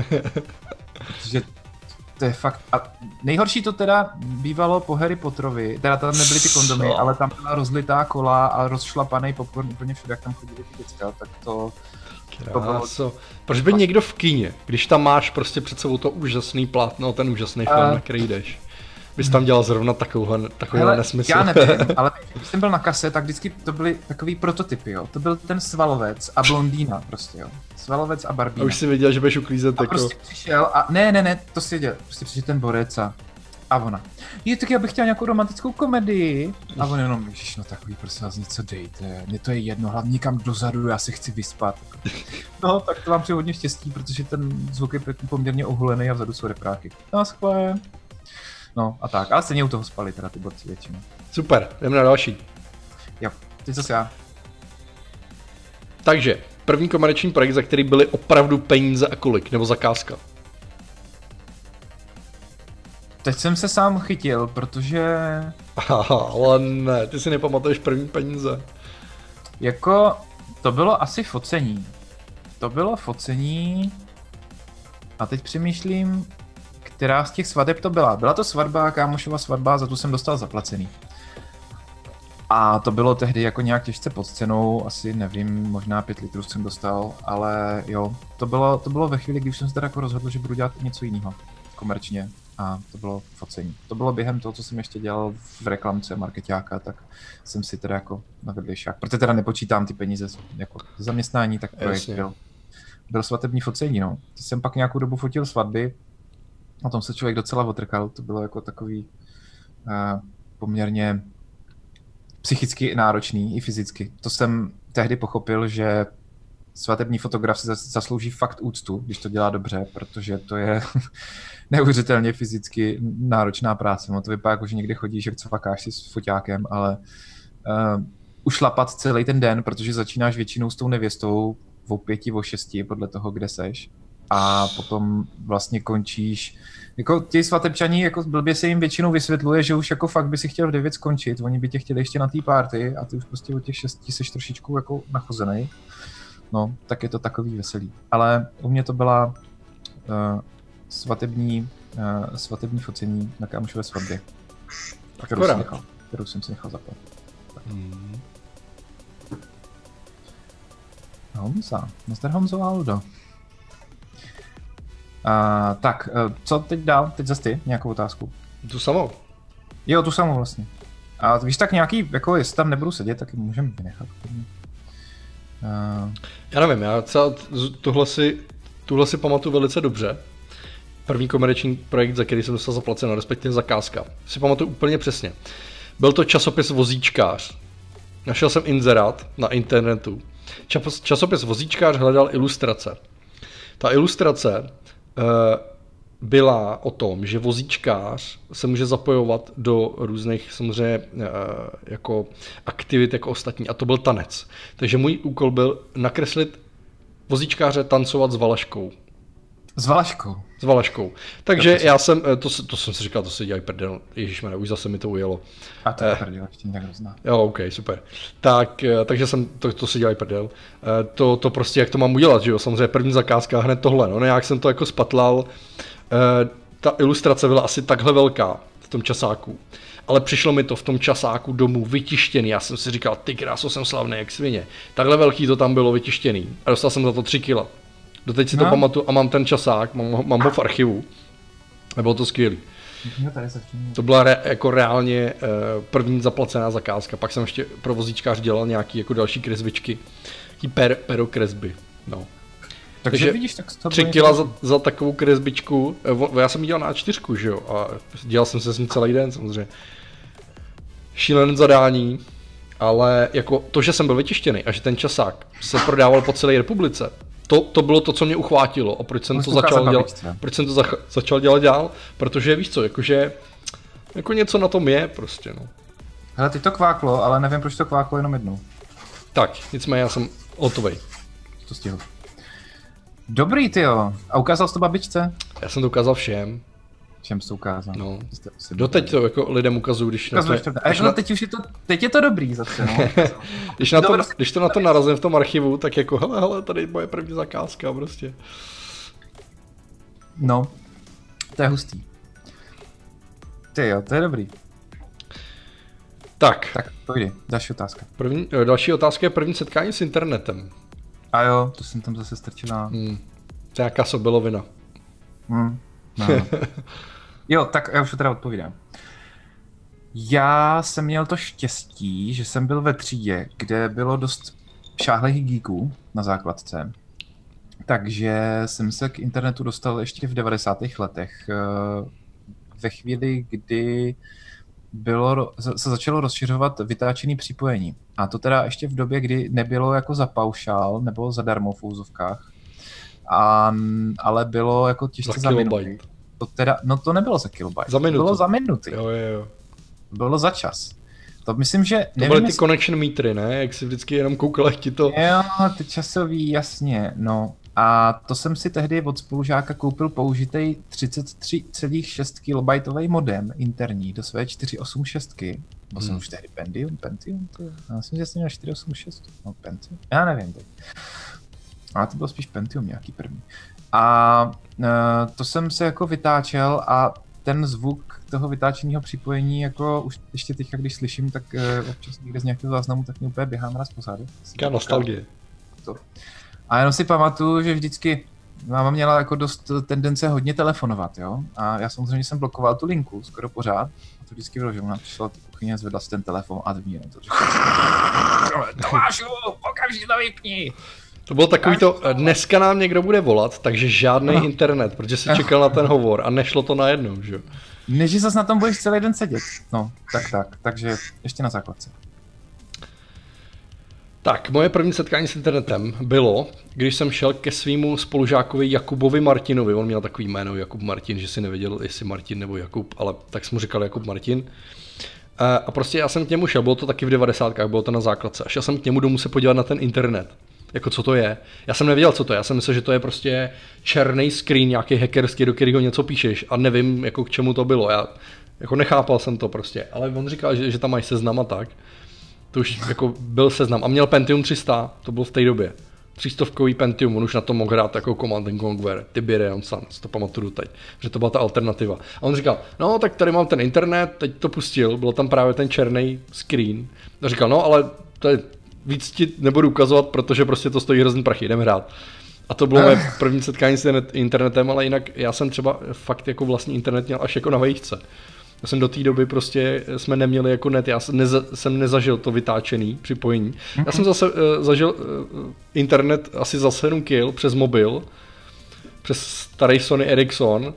Protože to je fakt... A nejhorší to teda bývalo po Harry Potterovi, teda tam nebyly ty kondomy, ale tam byla rozlitá kola a rozšlapaný popcorn úplně všude, jak tam chodili ty děcka, tak to... Kráso. Proč by někdo v kyně, když tam máš prostě před sebou to úžasný plátno, ten úžasný film, uh, na který jdeš, bys tam dělal zrovna takovouhle, takovýhle nesmysl. Já nevím, ale když jsem byl na kase, tak vždycky to byly takový prototypy, jo. To byl ten Svalovec a blondýna prostě, jo. Svalovec a Barbína. A už si věděl, že budeš uklízet a jako... prostě přišel a ne, ne, ne, to si věděl, prostě přišel ten borec a... A ona, je, tak já bych chtěla nějakou romantickou komedii. A on jenom, ježiš, no takový, prosím vás, něco dejte, mně to je jedno, hlavně někam dozadu, já se chci vyspat. No, tak to vám přeji hodně štěstí, protože ten zvuk je poměrně ohulený a vzadu jsou repráky. No, skvěle. No a tak, ale stejně u toho spali teda ty borci většinou. Super, jdeme na další. Jo, teď zase já. Takže, první komerční projekt, za který byly opravdu peníze a kolik, nebo zakázka? Teď jsem se sám chytil, protože... Aha, ale ne, ty si nepamatuješ první peníze. Jako, to bylo asi focení. To bylo focení... A teď přemýšlím, která z těch svadeb to byla. Byla to svatba, kámošova svatba, za tu jsem dostal zaplacený. A to bylo tehdy jako nějak těžce pod cenou, asi nevím, možná pět litrů jsem dostal, ale jo, to bylo, to bylo ve chvíli, když jsem se teda jako rozhodl, že budu dělat něco jiného komerčně. A to bylo focení. To bylo během toho, co jsem ještě dělal v reklamce markeťáka, tak jsem si teda jako na vedlejšák. Protože teda nepočítám ty peníze jako zaměstnání, tak projekt byl, byl svatební focení, no. Ty jsem pak nějakou dobu fotil svatby, o tom se člověk docela otrkal, to bylo jako takový uh, poměrně psychicky náročný i fyzicky. To jsem tehdy pochopil, že svatební fotograf si zaslouží fakt úctu, když to dělá dobře, protože to je neuvěřitelně fyzicky náročná práce. No to vypadá jako, že někde chodíš, jak cvakáš si s foťákem, ale uh, ušlapat celý ten den, protože začínáš většinou s tou nevěstou o pěti, o šesti, podle toho, kde seš. A potom vlastně končíš, jako ti svatebčaní, jako blbě se jim většinou vysvětluje, že už jako fakt by si chtěl v devět skončit, oni by tě chtěli ještě na té party a ty už prostě od těch šesti seš trošičku jako nachozenej. No, tak je to takový veselý. Ale u mě to byla uh, svatební, uh, svatební focení na kámošové svatbě, kterou jsem, nechal, kterou jsem si nechal zaplatit. Hmm. Honza, nazdar Honzo a Aldo. Uh, tak, uh, co teď dál? Teď zase ty, nějakou otázku. Tu samou. Jo, tu samou vlastně. A víš tak nějaký, jako jestli tam nebudu sedět, tak můžeme vynechat. Uh... Já nevím, já celá, tuhle, si, tuhle si pamatuju velice dobře. První komerční projekt, za který jsem dostal zaplaceno, respektive zakázka. Si pamatuju úplně přesně. Byl to časopis Vozíčkář. Našel jsem inzerát na internetu. Čas, časopis Vozíčkář hledal ilustrace. Ta ilustrace uh, byla o tom, že vozíčkář se může zapojovat do různých samozřejmě jako aktivit jako ostatní a to byl tanec. Takže můj úkol byl nakreslit vozíčkáře tancovat s Valaškou. S Valaškou? S Valaškou. Takže já jsem, to, to jsem si říkal, to se dělají prdel, ježišmarja, už zase mi to ujelo. A to je prdel, ještě tak rozná. Jo, ok, super. Tak, takže jsem, to, to se dělají prdel. To, to prostě, jak to mám udělat, že jo, samozřejmě první zakázka, hned tohle, no nějak jsem to jako spatlal. Ta ilustrace byla asi takhle velká v tom časáku. Ale přišlo mi to v tom časáku domů vytištěný. Já jsem si říkal, ty kráso, jsem slavný jak svině. Takhle velký to tam bylo vytištěný. A dostal jsem za to tři kila. Doteď si no. to pamatuju a mám ten časák, mám, mám ho v archivu. A bylo to skvělý. To byla re, jako reálně uh, první zaplacená zakázka. Pak jsem ještě pro vozíčkář dělal nějaký jako další kresbičky. Taký per, pero kresby. No. Takže, Takže vidíš, tak tři kila za, za takovou kresbičku. Já jsem ji dělal na á čtyři, že jo? A dělal jsem se s ní celý den samozřejmě. Šílené zadání, ale jako to, že jsem byl vytištěný a že ten časák se prodával po celé republice, to, to bylo to, co mě uchvátilo a proč jsem to začal dělat, proč jsem to za, začal dělat dál, protože víš co, jakože jako něco na tom je prostě, no. Hele, ty to kváklo, ale nevím, proč to kváklo jenom jednou. Tak, nicméně já jsem hotovej. To stihl. Dobrý, tyjo. A ukázal jsi to babičce? Já jsem to ukázal všem. Všem jsi to ukázal. No. Doteď to jako lidem ukazuju, když na to... Je, když na... teď už je to, teď je to dobrý zase, no. když, na to, když to na to narazím v tom archivu, tak jako hele, hele, tady je moje první zakázka prostě. No, to je hustý. Ty jo, to je dobrý. Tak. Tak, pojdi, další otázka. První, další otázka je první setkání s internetem. A jo, to jsem tam zase strčila. Hmm. To je nějaká sobelovina. Hmm. No. Jo, tak já už to teda odpovídám. Já jsem měl to štěstí, že jsem byl ve třídě, kde bylo dost šáhlých geeků na základce. Takže jsem se k internetu dostal ještě v devadesátých letech. Ve chvíli, kdy bylo, se začalo rozšiřovat vytáčené připojení. A to teda ještě v době, kdy nebylo jako za paušál, nebo zadarmo v úzovkách. A, ale bylo jako těžce za, za minuty. To teda, no to nebylo za kilobyte. Za minutu. Bylo za minuty. Jo, jo, jo. Bylo za čas. To myslím, že... To nevím, byly ty jestli... connection metry, ne? Jak si vždycky jenom koukal, jak ti to... Jo, ty časový, jasně, no. A to jsem si tehdy od spolužáka koupil použitej třicet tři celá šest kilobajtový modem interní do své čtyři osm šest. Byl hmm. jsem už tehdy Pentium, Pentium, to... Já myslím, že jsem měl čtyři osm šest, no Pentium, já nevím teď. Ale to byl spíš Pentium nějaký první. A uh, to jsem se jako vytáčel a ten zvuk toho vytáčeného připojení, jako už ještě teďka, když slyším, tak uh, občas někde z nějakého záznamu, tak mě úplně běhá mraz po zádu. Jaká nostalgie. To. A jenom si pamatuju, že vždycky máma měla jako dost tendence hodně telefonovat, jo. A já samozřejmě jsem blokoval tu linku skoro pořád. A to vždycky bylo, že ona přišla do kuchyně, zvedla si ten telefon a mě to říkala. Tomášu, okamžitě to vypni! To bylo takový to, dneska nám někdo bude volat, takže žádný no. internet, protože si čekal na ten hovor a nešlo to najednou, že jo. Než že zase na tom budeš celý den sedět. No, tak tak, takže ještě na základce. Tak, moje první setkání s internetem bylo, když jsem šel ke svýmu spolužákovi Jakubovi Martinovi, on měl takový jméno Jakub Martin, že si nevěděl, jestli Martin nebo Jakub, ale tak jsem mu říkal Jakub Martin. A prostě já jsem k němu šel, bylo to taky v devadesátkách, bylo to na základce, a šel jsem k němu domů se podívat na ten internet. Jako co to je. Já jsem nevěděl, co to je. Já jsem myslel, že to je prostě černý screen, nějaký hackerský, do kterého něco píšeš a nevím, jako k čemu to bylo. Já jako nechápal jsem to prostě, ale on říkal, že, že tam mají seznam a tak. To už jako byl seznam a měl Pentium tři sta, to bylo v té době. Třístovkový Pentium, on už na to mohl hrát jako Command and Conquer, Tiberium Suns, to pamatuju teď, že to byla ta alternativa. A on říkal, no tak tady mám ten internet, teď to pustil, byl tam právě ten černý screen. A říkal, no ale to je víc ti nebudu ukazovat, protože prostě to stojí hrozný prachy, jdem hrát. A to bylo moje první setkání s internetem, ale jinak já jsem třeba fakt jako vlastní internet měl až jako na vejšce. Já jsem do té doby prostě jsme neměli jako net, já jsem, neza, jsem nezažil to vytáčený připojení. Já jsem zase uh, zažil uh, internet asi za sedm kil přes mobil, přes starý Sony Ericsson, uh,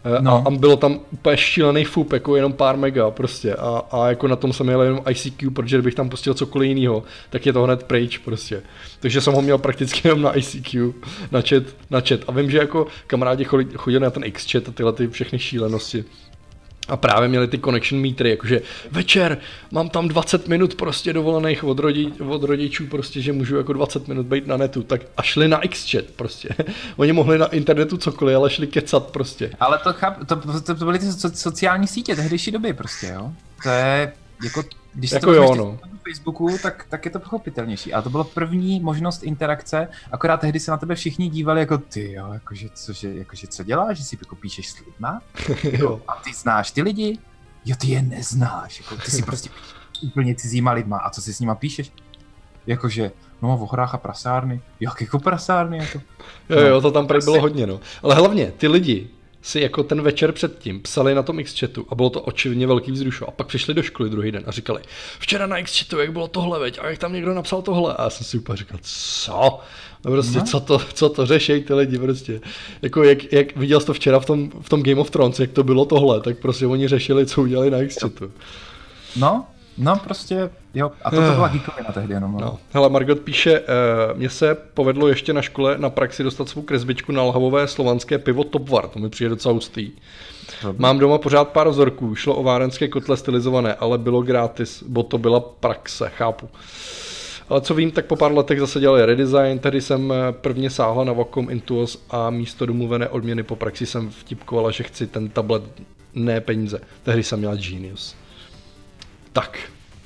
No. A, a bylo tam úplně šílený fup, jako jenom pár mega prostě. A, a jako na tom jsem jel jenom I C Q, protože kdybych tam pustil cokoliv jiného, tak je to hned pryč prostě. Takže jsem ho měl prakticky jenom na I C Q, na chat, na chat. A vím, že jako kamarádi chodili na ten X-chat a tyhle ty všechny šílenosti. A právě měli ty connection metry, jakože večer mám tam dvacet minut prostě dovolených od, rodi, od rodičů prostě, že můžu jako dvacet minut být na netu, tak a šli na X-chat prostě. Oni mohli na internetu cokoliv, ale šli kecat prostě. Ale to, cháp, to, to, to byly ty so, sociální sítě tehdejší doby prostě, jo. To je jako, když jako to jo, no. na Facebooku, tak, tak je to pochopitelnější. A to byla první možnost interakce, akorát tehdy se na tebe všichni dívali jako ty, jo, jakože, cože, jakože co děláš, že si jako píšeš s lidma? Jako, a ty znáš ty lidi? Jo, ty je neznáš, jako, ty si prostě píšeš úplně cizíma lidma, a co si s nima píšeš? Jakože, no o horách a prasárny, jak jako prasárny, jako. Jo, jo, to tam prý bylo hodně, no. Ale hlavně, ty lidi si jako ten večer předtím psali na tom X-chatu a bylo to očividně velký vzrušo a pak přišli do školy druhý den a říkali včera na X-chatu, jak bylo tohle, veď, a jak tam někdo napsal tohle a já jsem si úplně říkal, co? No prostě, no. co to, co to řešej ty lidi prostě. Jako jak, jak viděl jsi to včera v tom, v tom Game of Thrones, jak to bylo tohle, tak prostě oni řešili, co udělali na X-chatu. No, no prostě, jo, a to, to byla geekovina tehdy jenom. No. Hele, Margot píše, uh, mně se povedlo ještě na škole na praxi dostat svou kresbičku na lhavové slovanské pivo Topvar, to mi přijde docela hustý. Dobře. Mám doma pořád pár vzorků, šlo o várenské kotle stylizované, ale bylo gratis, bo to byla praxe, chápu. Ale co vím, tak po pár letech zase dělali redesign, tehdy jsem prvně sáhla na Wacom Intuos a místo domluvené odměny po praxi jsem vtipkovala, že chci ten tablet, ne peníze. Tehdy jsem měla Genius. Tak.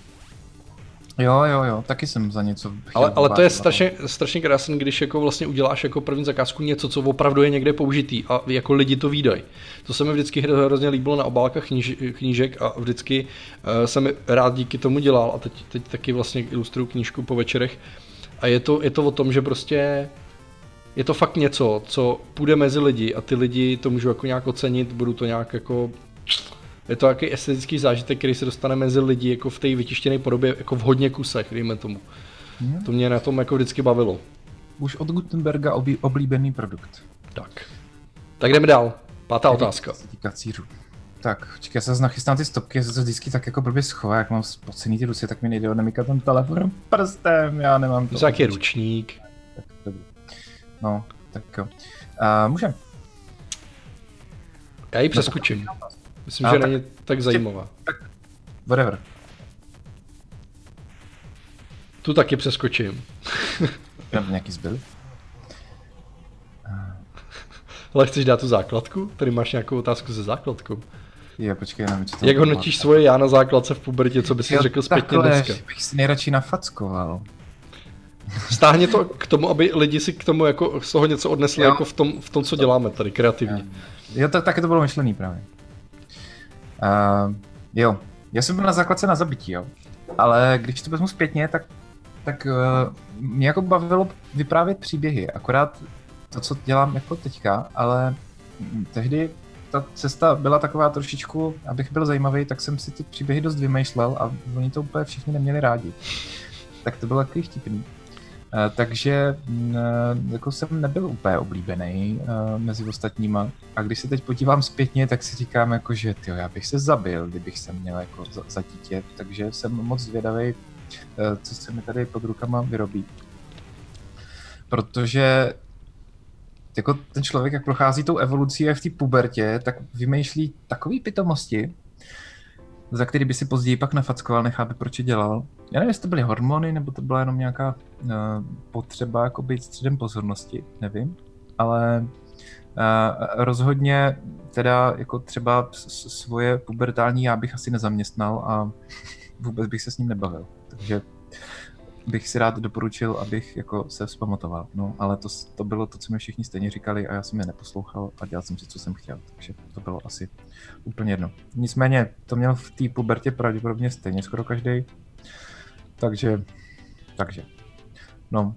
Jo, jo, jo, taky jsem za něco chtěl. Ale, ale to je strašně, strašně krásný, když jako vlastně uděláš jako první zakázku něco, co opravdu je někde použitý a jako lidi to vídají. To se mi vždycky hrozně líbilo na obálkách kníž, knížek a vždycky uh, jsem rád díky tomu dělal a teď, teď taky vlastně ilustruju knížku po večerech. A je to, je to o tom, že prostě je to fakt něco, co půjde mezi lidi a ty lidi to můžou jako nějak ocenit, budou to nějak jako... Je to nějaký estetický zážitek, který se dostane mezi lidi jako v té vytištěné podobě, jako v hodně kusech, dejme tomu. Hmm. To mě na tom jako vždycky bavilo. Už od Gutenberga obí, oblíbený produkt. Tak. Tak jdeme dál. Pátá otázka. Kacířů. Tak, čekaj, já se zase nachystám ty stopky, já se to vždycky tak jako blbě schová, jak mám spocený ty ruce, tak mi nejde odemykat ten telefon prstem, já nemám to. To je ručník. Tak, dobrý. No, tak jo. Uh, můžem. Já ji přeskočím. Myslím, a, že tak, není tak zajímavá. Tak, whatever. Tu taky přeskočím. Tam nějaký zbyl. Ale chceš dát tu základku? Tady máš nějakou otázku se základkou. Jo, počkej, nevím, co to Jak hodnotíš svoje já na základce v pubertě, co bys si řekl zpětně dneska? Bych si nejradši nafackoval. Stáhně to k tomu, aby lidi si k tomu jako z toho něco odnesli, jo. Jako v tom, v tom, co děláme tady, kreativně. Jo, tak, taky to bylo myšlený právě. Uh, jo, já jsem byl na základce na zabití, jo. Ale když to vezmu zpětně, tak, tak uh, mě jako bavilo vyprávět příběhy, akorát to, co dělám jako teďka, ale tehdy ta cesta byla taková trošičku, abych byl zajímavý, tak jsem si ty příběhy dost vymýšlel a oni to úplně všichni neměli rádi. Tak to bylo takový vtipný. Uh, takže uh, jako jsem nebyl úplně oblíbený uh, mezi ostatníma. A když se teď podívám zpětně, tak si říkám jako, že tyjo, já bych se zabil, kdybych se měl jako za, za dítě. Takže jsem moc zvědavý, uh, co se mi tady pod rukama vyrobí. Protože jako ten člověk, jak prochází tou evolucí a v té pubertě, tak vymýšlí takový pitomosti, za který by si později pak nafackoval, nechápe, proč je dělal. Já nevím, jestli to byly hormony, nebo to byla jenom nějaká uh, potřeba jako být středem pozornosti, nevím. Ale uh, rozhodně teda jako třeba svoje pubertální já bych asi nezaměstnal a vůbec bych se s ním nebavil. Takže bych si rád doporučil, abych jako se vzpamatoval. No, ale to, to bylo to, co mi všichni stejně říkali a já jsem je neposlouchal a dělal jsem si, co jsem chtěl. Takže to bylo asi úplně jedno. Nicméně to měl v té pubertě pravděpodobně stejně skoro každý. Takže, takže, no.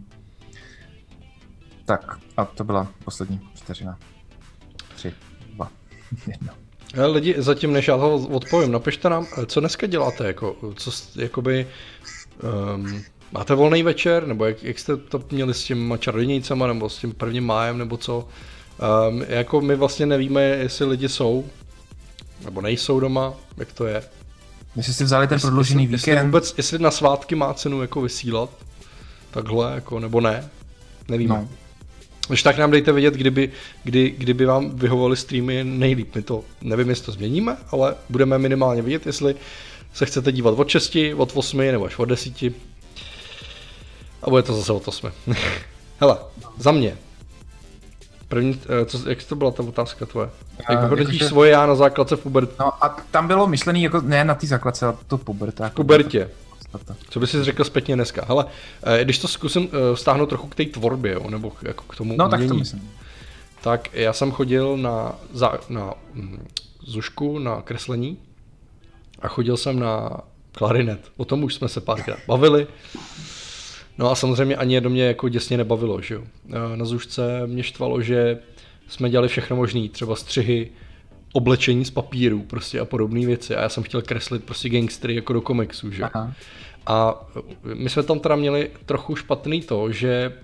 Tak a to byla poslední vteřina. Tři, dva, jedna. Lidi, zatím než já to odpovím, napište nám, co dneska děláte, jako, co jakoby, um, máte volný večer, nebo jak, jak jste to měli s těma čarodějnicama, nebo s tím prvním májem, nebo co, Um, jako my vlastně nevíme, jestli lidi jsou, nebo nejsou doma, jak to je. Jestli si vzali ten prodloužený jestli, víkend. Jestli vůbec, jestli na svátky má cenu jako vysílat, takhle, jako, nebo ne, nevíme. No. Když tak nám dejte vědět, kdyby, kdy, kdyby vám vyhovovaly streamy nejlíp. My to nevím, jestli to změníme, ale budeme minimálně vidět, jestli se chcete dívat od šesti, od osmi nebo až od deseti. A bude to zase od osmi. Hele, za mě. První, co, jak to byla ta otázka tvoje? Jak uh, hodnotíš jakože... svoje já na základce v pubertě? No a tam bylo myšlený jako ne na té základce, ale to puberta. Jako pubertě. Co bys si řekl zpětně dneska? Hele, když to zkusím stáhnout trochu k té tvorbě, jo, nebo jako k tomu no, umění, tak to myslím. Tak já jsem chodil na, za, na hm, zušku, na kreslení a chodil jsem na klarinet. O tom už jsme se párkrát bavili. No a samozřejmě ani do mě jako děsně nebavilo, že jo. Na zušce mě štvalo, že jsme dělali všechno možné, třeba střihy, oblečení z papíru prostě a podobné věci a já jsem chtěl kreslit prostě gangstery jako do komiksů, že? Aha. A my jsme tam teda měli trochu špatný to, že,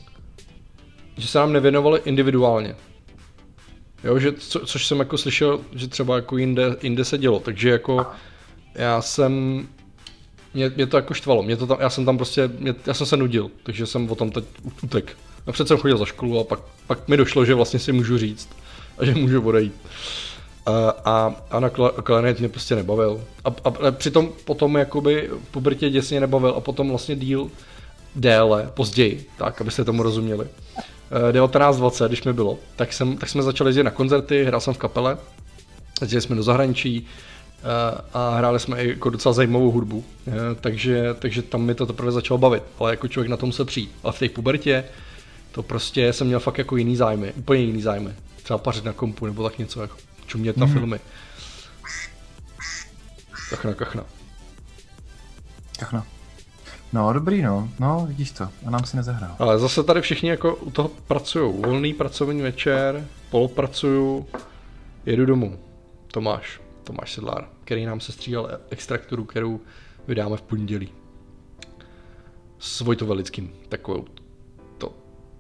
že se nám nevěnovali individuálně. Jo, že co, což jsem jako slyšel, že třeba jako jinde, jinde se dělo, takže jako já jsem, mě, mě to jako štvalo, mě to tam, já jsem tam prostě, mě, já jsem se nudil, takže jsem o tom teď utek. Napřed jsem chodil za školu a pak, pak mi došlo, že vlastně si můžu říct a že můžu odejít. A, a na klarinet mě prostě nebavil. A, a přitom potom jakoby v pubertě děsně nebavil a potom vlastně díl déle, později, tak, abyste tomu rozuměli. devatenáct dvacet, když mi bylo, tak, jsem, tak jsme začali jezdit na koncerty, hrál jsem v kapele, jezdili jsme do zahraničí a hráli jsme i jako docela zajímavou hudbu, takže, takže tam mi to teprve začalo bavit, ale jako člověk na tom se přijít. Ale v té pubertě to prostě jsem měl fakt jako jiný zájmy, úplně jiný zájmy. Třeba pařit na kompu nebo tak něco, jako čumět na mm. filmy. Kachna, kachna. Kachna. No, dobrý no, no vidíš to, a nám si nezahrál. Ale zase tady všichni jako u toho pracujou. Volný pracovní večer, polopracuju, jedu domů. Tomáš, Tomáš Sedlár, který nám se stříhal extrakturu, kterou vydáme v pondělí. S Vojtou Velickým, takovou to,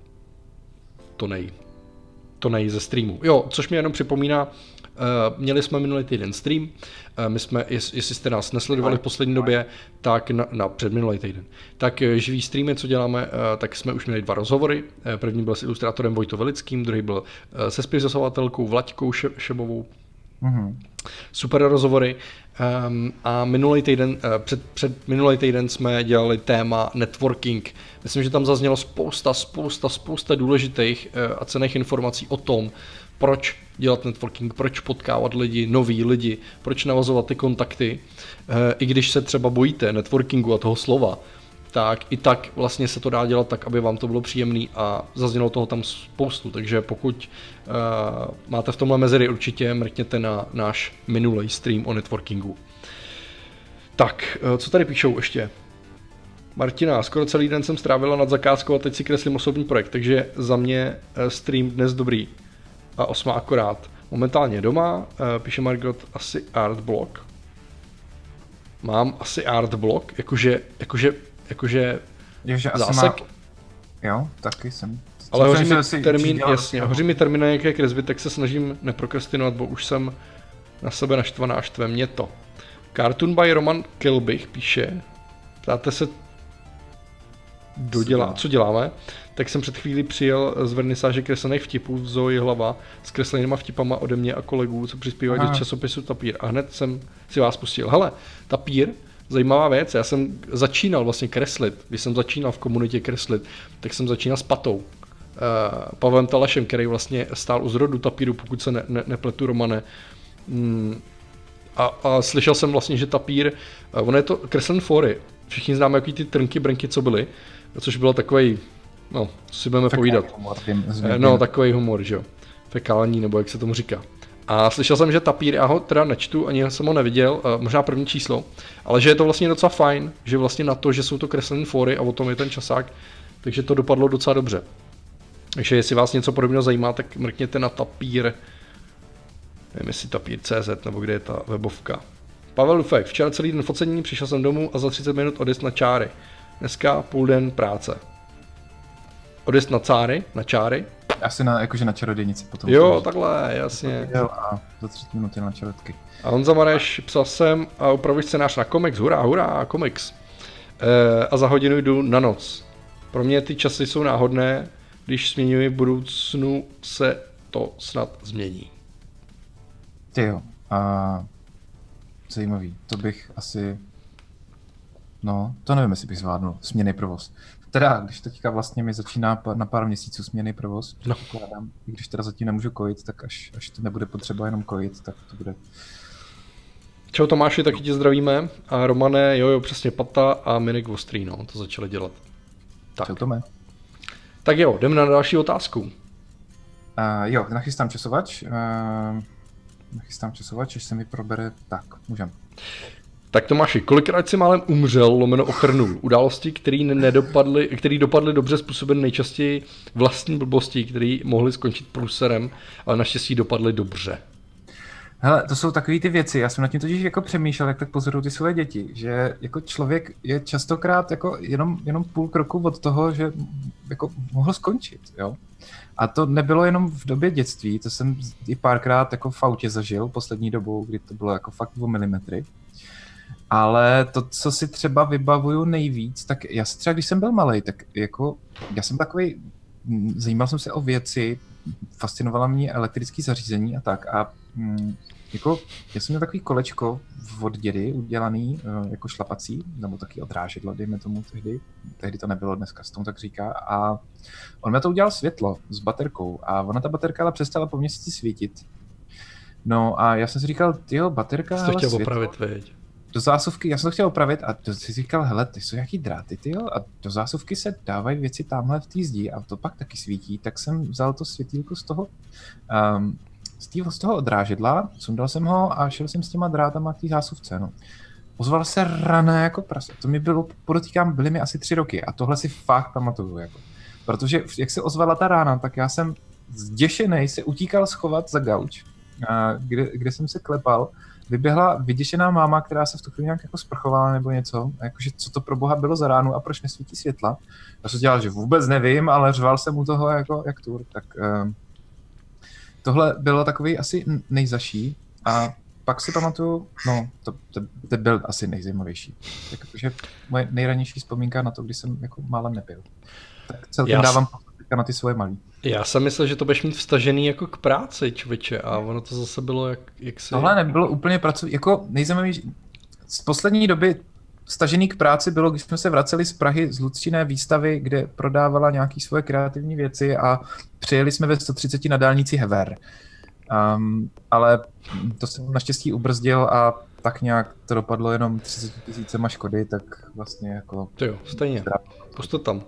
to nej. To nej ze streamu. Jo, což mi jenom připomíná, uh, měli jsme minulý týden stream, uh, my jsme, jest, jestli jste nás nesledovali v poslední době, tak na, na předminulý týden. Tak uh, živý streamy, co děláme, uh, tak jsme už měli dva rozhovory. Uh, první byl s ilustrátorem Vojtou Velickým, druhý byl uh, se spisovatelkou Vlaďkou Še- Šebovou. Mm-hmm. Super rozhovory. Um, a minulý týden, uh, před, před minulý týden jsme dělali téma networking. Myslím, že tam zaznělo spousta, spousta, spousta důležitých uh, a cenných informací o tom, proč dělat networking, proč potkávat lidi, noví lidi, proč navazovat ty kontakty. Uh, I když se třeba bojíte networkingu a toho slova, tak i tak vlastně se to dá dělat tak, aby vám to bylo příjemný a zaznělo toho tam spoustu, takže pokud uh, máte v tomhle mezery, určitě mrkněte na náš minulý stream o networkingu. Tak, uh, co tady píšou ještě? Martina, skoro celý den jsem strávila nad zakázkou a teď si kreslím osobní projekt, takže za mě uh, stream dnes dobrý a osma akorát. Momentálně doma, uh, píše Margot, asi artblock. Mám asi artblock, jakože, jakože Jakože Jakože zásek. Má... Jo, taky jsem. Ale hoří mi termín, jasně, hoří mi termín na nějaké kresby, tak se snažím neprokrastinovat, bo už jsem na sebe naštvaná a štve mě to. Cartoon by Roman Kilbich píše, ptáte se, dodělá, co děláme, tak jsem před chvílí přijel z vernisáže kreslených vtipů v Zoji Hlava s kreslenýma vtipama ode mě a kolegů, co přispívají do časopisu Tapír a hned jsem si vás pustil. Hele, Tapír, zajímavá věc, já jsem začínal vlastně kreslit, když jsem začínal v komunitě kreslit, tak jsem začínal s Patou. Uh, Pavlem Talašem, který vlastně stál u zrodu Tapíru, pokud se ne, ne, nepletu, Romane. Mm, a, a slyšel jsem vlastně, že Tapír, uh, ono je to kreslen fóry, všichni známe jaký ty trnky, brnky, co byly, což bylo takovej, no, co si budeme fekální povídat. Humor, tím, no, takový humor, že jo, fekální, nebo jak se tomu říká. A slyšel jsem, že Tapír, já ho teda nečtu, ani jsem ho neviděl, možná první číslo, ale že je to vlastně docela fajn, že vlastně na to, že jsou to kreslené fóry a o tom je ten časák, takže to dopadlo docela dobře. Takže jestli vás něco podobného zajímá, tak mrkněte na Tapír, nevím jestli Tapír tečka cé zet nebo kde je ta webovka. Pavel Lufek, včera celý den focení, přišel jsem domů a za třicet minut odjezd na čáry. Dneska půl den práce. Odjezd na cáry, na čáry Asi na, jakože na čarodějnici potom. Jo, takhle, jasně. A za třicet minut na čarodky. A Honza Mareš, psal jsem a upravuji scénář na komiks, hurá, hurá, komiks. E, a za hodinu jdu na noc. Pro mě ty časy jsou náhodné, když směňuji v budoucnu, se to snad změní. Ty jo, a zajímavý, to bych asi, no, to nevím, jestli bych zvládnul, směnný provoz. Teda, když teďka vlastně mi začíná na pár měsíců směnný provoz, no. Pokládám, i když teda zatím nemůžu kojit, tak až, až to nebude potřeba jenom kojit, tak to bude. Čau Tomáši, taky tě zdravíme. A Romane, jo, jo, přesně Pata a Minik Ostrý, no, to začali dělat. Tak. Čau Tome. Tak jo, jdeme na další otázku. Uh, jo, nachystám časovač. Uh, nachystám časovač, až se mi probere, tak, můžem. Tak Tomáši, kolikrát jsi málem umřel, lomeno ochrnul? Události, které nedopadly, které dopadly dobře, způsobené nejčastěji vlastní blbosti, které mohly skončit průserem, ale naštěstí dopadly dobře. Hele, to jsou takové ty věci, já jsem nad tím totiž jako přemýšlel, jak tak pozoruju ty své děti, že jako člověk je častokrát jako jenom, jenom půl kroku od toho, že jako mohl skončit, jo. A to nebylo jenom v době dětství, to jsem i párkrát jako v autě zažil poslední dobou, kdy to bylo jako fakt o milimetry. Ale to, co si třeba vybavuju nejvíc, tak já si třeba, když jsem byl malej, tak jako, já jsem takový, zajímal jsem se o věci, fascinovala mě elektrické zařízení a tak a mm, jako, já jsem měl takový kolečko od dědy udělaný, jako šlapací, nebo taky odrážedlo, dejme tomu tehdy, tehdy to nebylo, dneska se tomu tak říká a on mi to udělal světlo s baterkou a ona ta baterka ale přestala po měsíci svítit. No a já jsem si říkal, tyjo, baterka, jsi to chtěl světlo, opravit, veď. Do zásuvky, já jsem to chtěl opravit a to si říkal, hele, ty jsou nějaký dráty, tyjo, a do zásuvky se dávají věci tamhle v té zdi a to pak taky svítí, tak jsem vzal to světýlko z toho, um, z, tý, z toho odrážedla, sundal jsem ho a šel jsem s těma drátama k té zásuvce, no. Ozval se rané jako prase, to mi bylo, podotýkám, byly mi asi tři roky a tohle si fakt pamatuju, jako. Protože jak se ozvala ta rána, tak já jsem zděšenej se utíkal schovat za gauč, kde, kde jsem se klepal. Vyběhla vyděšená máma, která se v tu chvíli nějak jako sprchovala nebo něco, jakože co to pro boha bylo za ránu a proč nesvítí světla. Já jsem dělal, že vůbec nevím, ale řval jsem u toho jako jak tur, tak uh, tohle bylo takový asi nejzaší a pak si pamatuju, no to, to, to byl asi nejzajímavější, takže moje nejranější vzpomínka na to, když jsem jako málem nepil. Tak celkem Já dávám na ty svoje malý. Já jsem myslel, že to budeš mít vstažený jako k práci, člověče, a ono to zase bylo jak, jak si... Tohle nebylo úplně pracovní, jako nejzajímavější, z poslední doby vstažený k práci bylo, když jsme se vraceli z Prahy z Lucčinné výstavy, kde prodávala nějaké svoje kreativní věci a přijeli jsme ve sto třicet na dálnici Hever. Um, ale to jsem naštěstí ubrzdil a tak nějak to dopadlo jenom třicet tisícema škody, tak vlastně jako... To jo, stejně, pust to tam.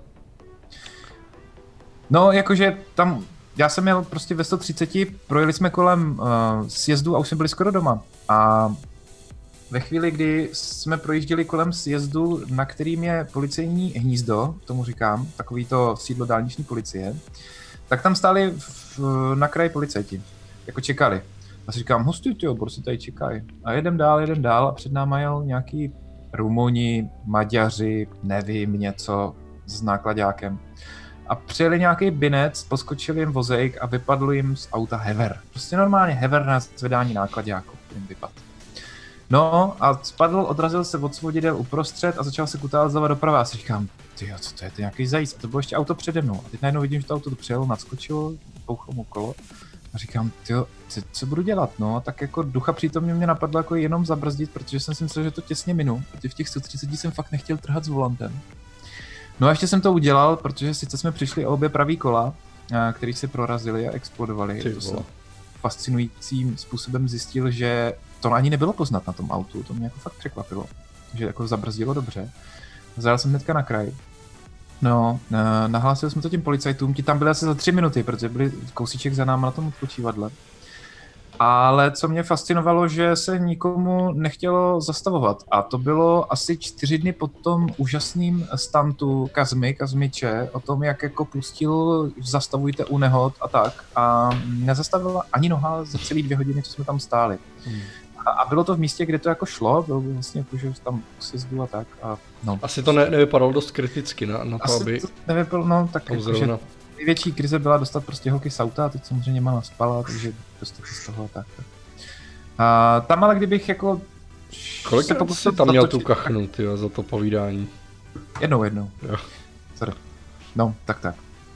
No, jakože tam, já jsem měl prostě ve sto třicet, projeli jsme kolem uh, sjezdu a už jsme byli skoro doma. A ve chvíli, kdy jsme projížděli kolem sjezdu, na kterým je policejní hnízdo, tomu říkám, takový to sídlo dálniční policie, tak tam stáli v, na kraji policajti, jako čekali. A si říkám, hosty, tyjo, prostě tady čekají. A jedem dál, jedem dál a před náma jel nějaký Rumuni, Maďaři, nevím, něco s nákladákem. A přijeli nějaký binec, poskočil jim vozejk a vypadl jim z auta Hever. Prostě normálně Hever na zvedání nákladáku jim vypadl. No a spadl, odrazil se od svodidel uprostřed a začal se kutávat zleva doprava. A si říkám, tyjo, co to je, to je nějaký zajíc. A to bylo ještě auto přede mnou. A teď najednou vidím, že to auto přijelo, nadskočilo, bouchlo mu kolo. A říkám, tyjo, co budu dělat, no? Tak jako ducha přítomně mě napadlo jako jenom zabrzdit, protože jsem si myslel, že to těsně minu. Protože v těch sto třiceti jsem fakt nechtěl trhat s volantem. No a ještě jsem to udělal, protože sice jsme přišli o obě pravý kola, který se prorazili a explodovali. To jsem fascinujícím způsobem zjistil, že to ani nebylo poznat na tom autu, to mě jako fakt překvapilo, že jako zabrzdilo dobře. Zajel jsem hnedka na kraj. No, nahlásil jsme to těm policajtům, ti tam byli asi za tři minuty, protože byli kousíček za náma na tom odpočívadle. Ale co mě fascinovalo, že se nikomu nechtělo zastavovat. A to bylo asi čtyři dny po tom úžasným stuntu Kazmy, Kazmiče, o tom, jak jako pustil zastavujte u nehod a tak. A nezastavila ani noha za celý dvě hodiny, co jsme tam stáli. Hmm. A, a bylo to v místě, kde to jako šlo, bylo vlastně jako, že tam sjezdu a tak. A, no. Asi to ne, nevypadalo dost kriticky na, na to, asi aby... to nevypadalo, no tak jako, že největší krize byla dostat prostě holky z auta, a teď samozřejmě máma spala, takže dostat z toho tak. tak. A tam ale kdybych jako... Kolikrát jsi tam měl tu kachnu, tyjo, za to povídání? Jednou, jednou. Jo. Sorry. No, tak tak.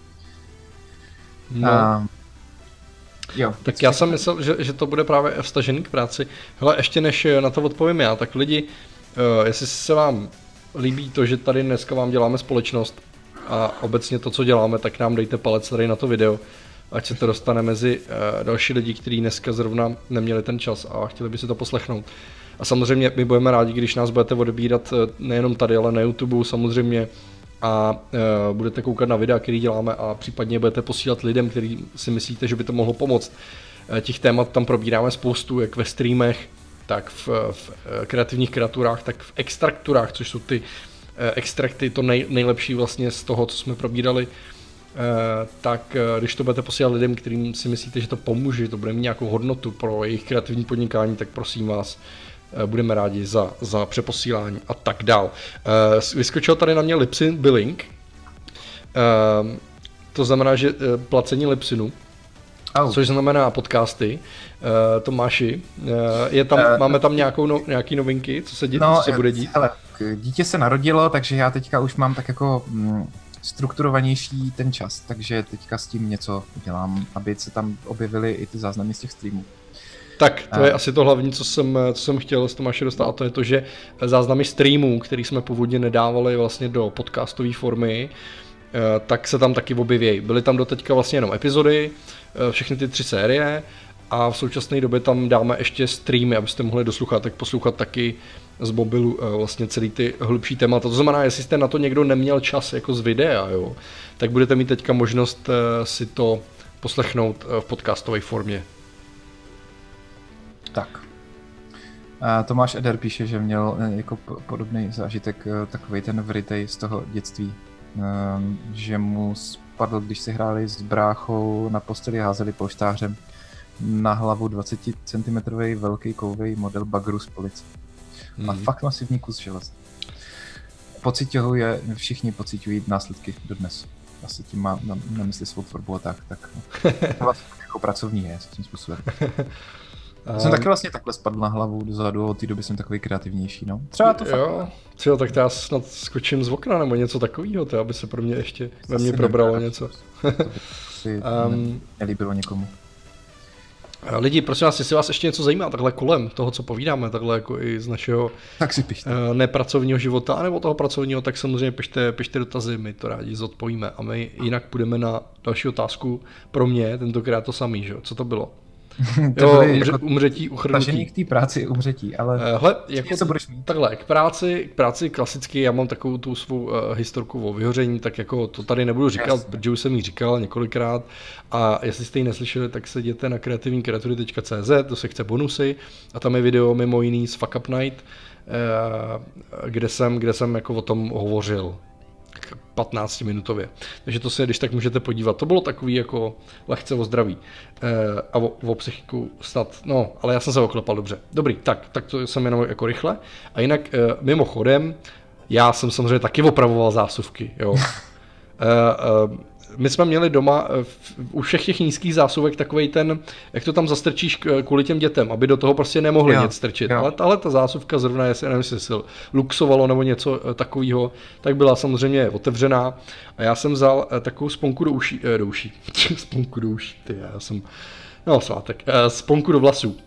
No. A... Jo, tak já jsem myslel, že, že to bude právě vztažený k práci. Hele, ještě než na to odpovím já, tak lidi, uh, jestli se vám líbí to, že tady dneska vám děláme společnost a obecně to, co děláme, tak nám dejte palec tady na to video, ať se to dostane mezi uh, další lidi, kteří dneska zrovna neměli ten čas a chtěli by si to poslechnout. A samozřejmě my budeme rádi, když nás budete odebírat nejenom tady, ale na YouTube samozřejmě a uh, budete koukat na videa, který děláme a případně budete posílat lidem, který si myslíte, že by to mohlo pomoct. Uh, těch témat tam probíráme spoustu, jak ve streamech, tak v, v kreativních kreaturách, tak v extrakturách, což jsou ty uh, extrakty, to nej, nejlepší vlastně z toho, co jsme probírali. Uh, tak uh, když to budete posílat lidem, kterým si myslíte, že to pomůže, že to bude mít nějakou hodnotu pro jejich kreativní podnikání, tak prosím vás, budeme rádi za, za přeposílání a tak dál. Uh, vyskočil tady na mě Libsyn Billing, uh, to znamená, že uh, placení Libsynu, oh. což znamená podcasty. Uh, Tomáši, uh, je tam, uh, máme tam nějakou no, nějaký novinky, co se, dě, no, co se bude dít? Hele, dítě se narodilo, takže já teďka už mám tak jako mm, strukturovanější ten čas, takže teďka s tím něco dělám, aby se tam objevily i ty záznamy z těch streamů. Tak, to je asi to hlavní, co jsem, co jsem chtěl s Tomáši dostat, a to je to, že záznamy streamů, který jsme původně nedávali vlastně do podcastové formy, tak se tam taky objeví. Byly tam doteďka vlastně jenom epizody, všechny ty tři série a v současné době tam dáme ještě streamy, abyste mohli doslouchat, tak poslouchat taky z mobilu vlastně celý ty hlubší témata. To znamená, jestli jste na to někdo neměl čas jako z videa, jo, tak budete mít teďka možnost si to poslechnout v podcastové formě. Tak. A Tomáš Eder píše, že měl jako podobný zážitek, takovej ten vrytej z toho dětství, že mu spadl, když si hráli s bráchou na posteli, házeli polštářem na hlavu dvacet centimetrů velký kovový model bagru z police. Má hmm. fakt masivní kus železa. Pociťuje, všichni pociťují následky dodnes. Asi tím má na, na mysli svou tvorbu a tak, tak no. To vlastně jako pracovní je, s tím způsobem. Já jsem taky vlastně takhle spadl na hlavu dozadu a od té doby jsem takový kreativnější, no. Třeba to fakt. Jo, třeba tak já snad skočím z okna nebo něco takového, to aby se pro mě ještě ve mně probralo nebrát, něco. To by si um, nelíbilo někomu. Lidi, prosím vás, jestli vás ještě něco zajímá takhle kolem toho, co povídáme, takhle jako i z našeho tak si pište. nepracovního života, nebo toho pracovního, tak samozřejmě pište, pište dotazy, my to rádi zodpovíme a my jinak půjdeme na další otázku pro mě, tentokrát to samý, že? Co to bylo? to jo, umře, jako umřetí, uchrnutí. k té práci, umřetí, ale Hle, jako, co budeš mít? Takhle, k práci, k práci klasicky, já mám takovou tu svou uh, historku o vyhoření, tak jako to tady nebudu říkat, Jasně. protože už jsem ji říkal několikrát a jestli jste ji neslyšeli, tak se jděte na kreativní kreatury tečka cé zet, do sekce bonusy a tam je video mimo jiný z Fuck Up Night, uh, kde jsem, kde jsem jako o tom hovořil. patnáctiminutově. Takže to se, když tak můžete podívat. To bylo takový jako lehce o zdraví e, a o, o psychiku snad, no, ale já jsem se oklepal dobře. Dobrý, tak, tak to jsem jenom jako rychle. A jinak e, mimochodem, já jsem samozřejmě taky opravoval zásuvky, jo. e, e, my jsme měli doma u všech těch nízkých zásuvek takovej ten, jak to tam zastrčíš kvůli těm dětem, aby do toho prostě nemohli jo, nic strčit. Jo. Ale tahle ta zásuvka zrovna, jestli nevím, jestli se luxovalo nebo něco takového, tak byla samozřejmě otevřená. A já jsem vzal takovou sponku do uší, do uší, sponku do uší, ty, já jsem, no svátek, sponku do vlasů.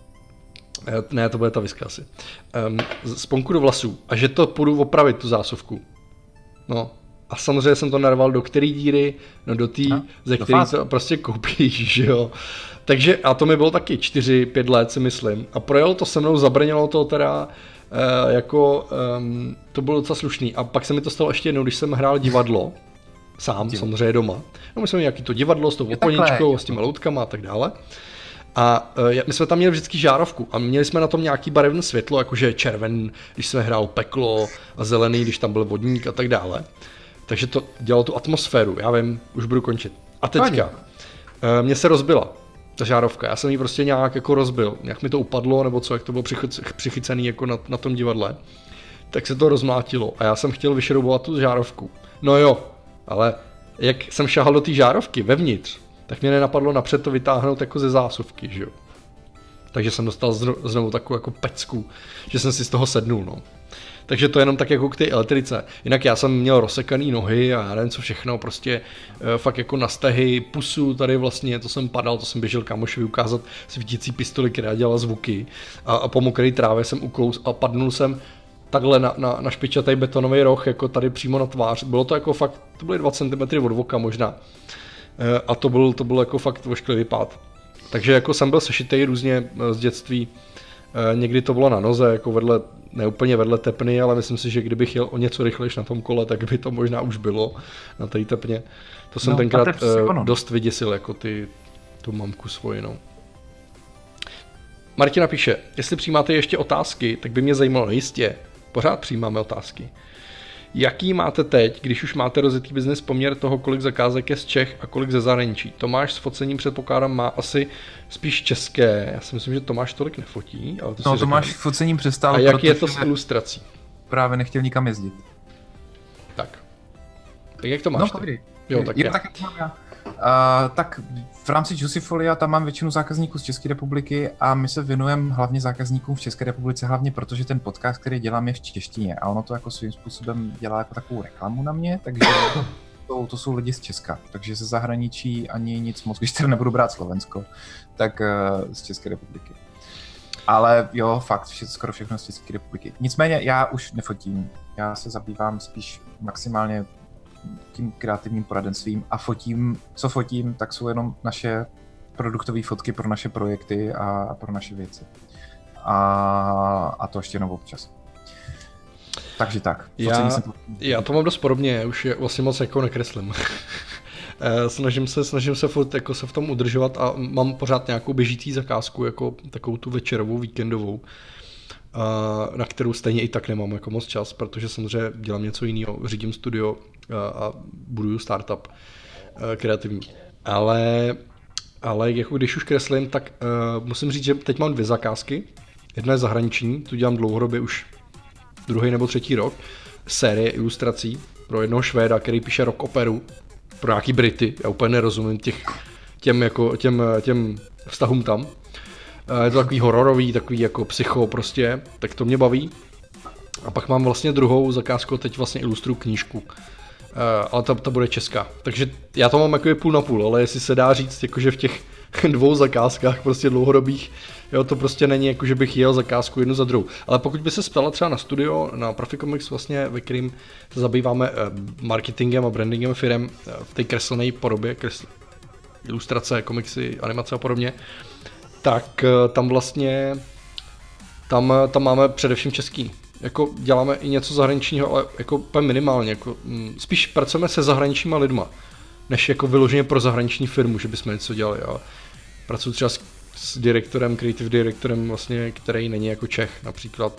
Ne, to bude ta viska asi. Sponku do vlasů a že to půjdu opravit, tu zásuvku. No. A samozřejmě jsem to narval do který díry, no do té, ze který to prostě koupíš, že jo. Takže, a to mi bylo taky čtyři pět let, si myslím. A projelo to se mnou, zabrnilo to teda, e, jako, um, to bylo docela slušný. A pak se mi to stalo ještě jednou, když jsem hrál divadlo, sám, Div. samozřejmě doma. No my jsme měli nějaký to divadlo s tou oponičkou, s těma loutkama a tak dále. A e, my jsme tam měli vždycky žárovku a měli jsme na tom nějaký barevné světlo, jakože červen, když jsme hrál peklo a zelený, když tam byl vodník a tak dále. Takže to dělalo tu atmosféru, já vím, už budu končit. A teďka, e, mně se rozbila ta žárovka, já jsem ji prostě nějak jako rozbil, nějak mi to upadlo, nebo co, jak to bylo přichycený jako na, na tom divadle, tak se to rozmlátilo a já jsem chtěl vyšroubovat tu žárovku. No jo, ale jak jsem šahal do té žárovky vevnitř, tak mě nenapadlo napřed to vytáhnout jako ze zásuvky, že jo. Takže jsem dostal znovu takovou jako pecku, že jsem si z toho sednul, no. Takže to jenom tak jako k té elektrice. Jinak já jsem měl rozsekaný nohy a já nevím co všechno, prostě e, fakt jako na stehy, pusu tady vlastně, to jsem padal, to jsem běžel kámošovi ukázat svítící pistoli, která dělala zvuky a, a po mokré trávě jsem uklous a padnul jsem takhle na, na, na špičatý betonový roh, jako tady přímo na tvář. Bylo to jako fakt, to byly dva centimetry od voka možná. E, a to byl, to byl jako fakt ošklivý pád. Takže jako jsem byl sešitej různě z dětství. E, někdy to bylo na noze, jako vedle, ne úplně vedle tepny, ale myslím si, že kdybych jel o něco rychlejš na tom kole, tak by to možná už bylo na té tepně. To jsem no, tenkrát e, dost vyděsil, jako ty, tu mamku svoji, no. Martina píše, jestli přijímáte ještě otázky, tak by mě zajímalo, jistě, pořád přijímáme otázky. Jaký máte teď, když už máte rozjetý biznes, poměr toho, kolik zakázek je z Čech a kolik ze zahraničí? Tomáš s focením předpokládám má asi spíš české. Já si myslím, že Tomáš tolik nefotí. Ale to no si Tomáš s focením přestal. A jak je to s ilustrací? Právě nechtěl nikam jezdit. Tak. Tak jak to máš? No, ty? Jo, tak je, já. Tak, já. Uh, tak v rámci Juicifolia tam mám většinu zákazníků z České republiky a my se věnujeme hlavně zákazníkům v České republice, hlavně protože ten podcast, který dělám, je v češtině a ono to jako svým způsobem dělá jako takovou reklamu na mě, takže to, to jsou lidi z Česka, takže ze zahraničí ani nic moc, když tady nebudu brát Slovensko, tak uh, z České republiky. Ale jo, fakt, vše, skoro všechno z České republiky. Nicméně já už nefotím, já se zabývám spíš maximálně tím kreativním poradenstvím a fotím, co fotím, tak jsou jenom naše produktové fotky pro naše projekty a pro naše věci. A, a to ještě jenom občas. Takže tak. Já, jsem... já to mám dost podobně, už je vlastně moc jako nekreslím. snažím se, snažím se furt jako se v tom udržovat a mám pořád nějakou běžící zakázku, jako takovou tu večerovou, víkendovou, na kterou stejně i tak nemám jako moc čas, protože samozřejmě dělám něco jiného, řídím studio a buduju startup kreativní. Ale, ale jako když už kreslím, tak uh, musím říct, že teď mám dvě zakázky. Jedna je zahraniční, tu dělám dlouhodobě už druhý nebo třetí rok. Série ilustrací pro jednoho Švéda, který píše rock operu pro nějaký Brity. Já úplně nerozumím těch, těm, jako, těm, těm vztahům tam. Je to takový hororový, takový jako psycho prostě, tak to mě baví. A pak mám vlastně druhou zakázku, teď vlastně ilustruju knížku, uh, ale ta, ta bude česká. Takže já to mám jako půl na půl, ale jestli se dá říct, jakože v těch dvou zakázkách prostě dlouhodobých, jo, to prostě není jako, že bych jel zakázku jednu za druhou. Ale pokud by se ptala třeba na studio, na Proficomics vlastně, ve kterým se zabýváme uh, marketingem a brandingem firem uh, v té kreslené podobě, kresl, ilustrace, komiksy, animace a podobně, tak uh, tam vlastně, tam, tam máme především český. Jako děláme i něco zahraničního, ale jako úplně minimálně, jako, m, spíš pracujeme se zahraničníma lidma, než jako vyloženě pro zahraniční firmu, že bychom něco dělali, ale pracuji třeba s, s direktorem, creative direktorem vlastně, který není jako Čech, například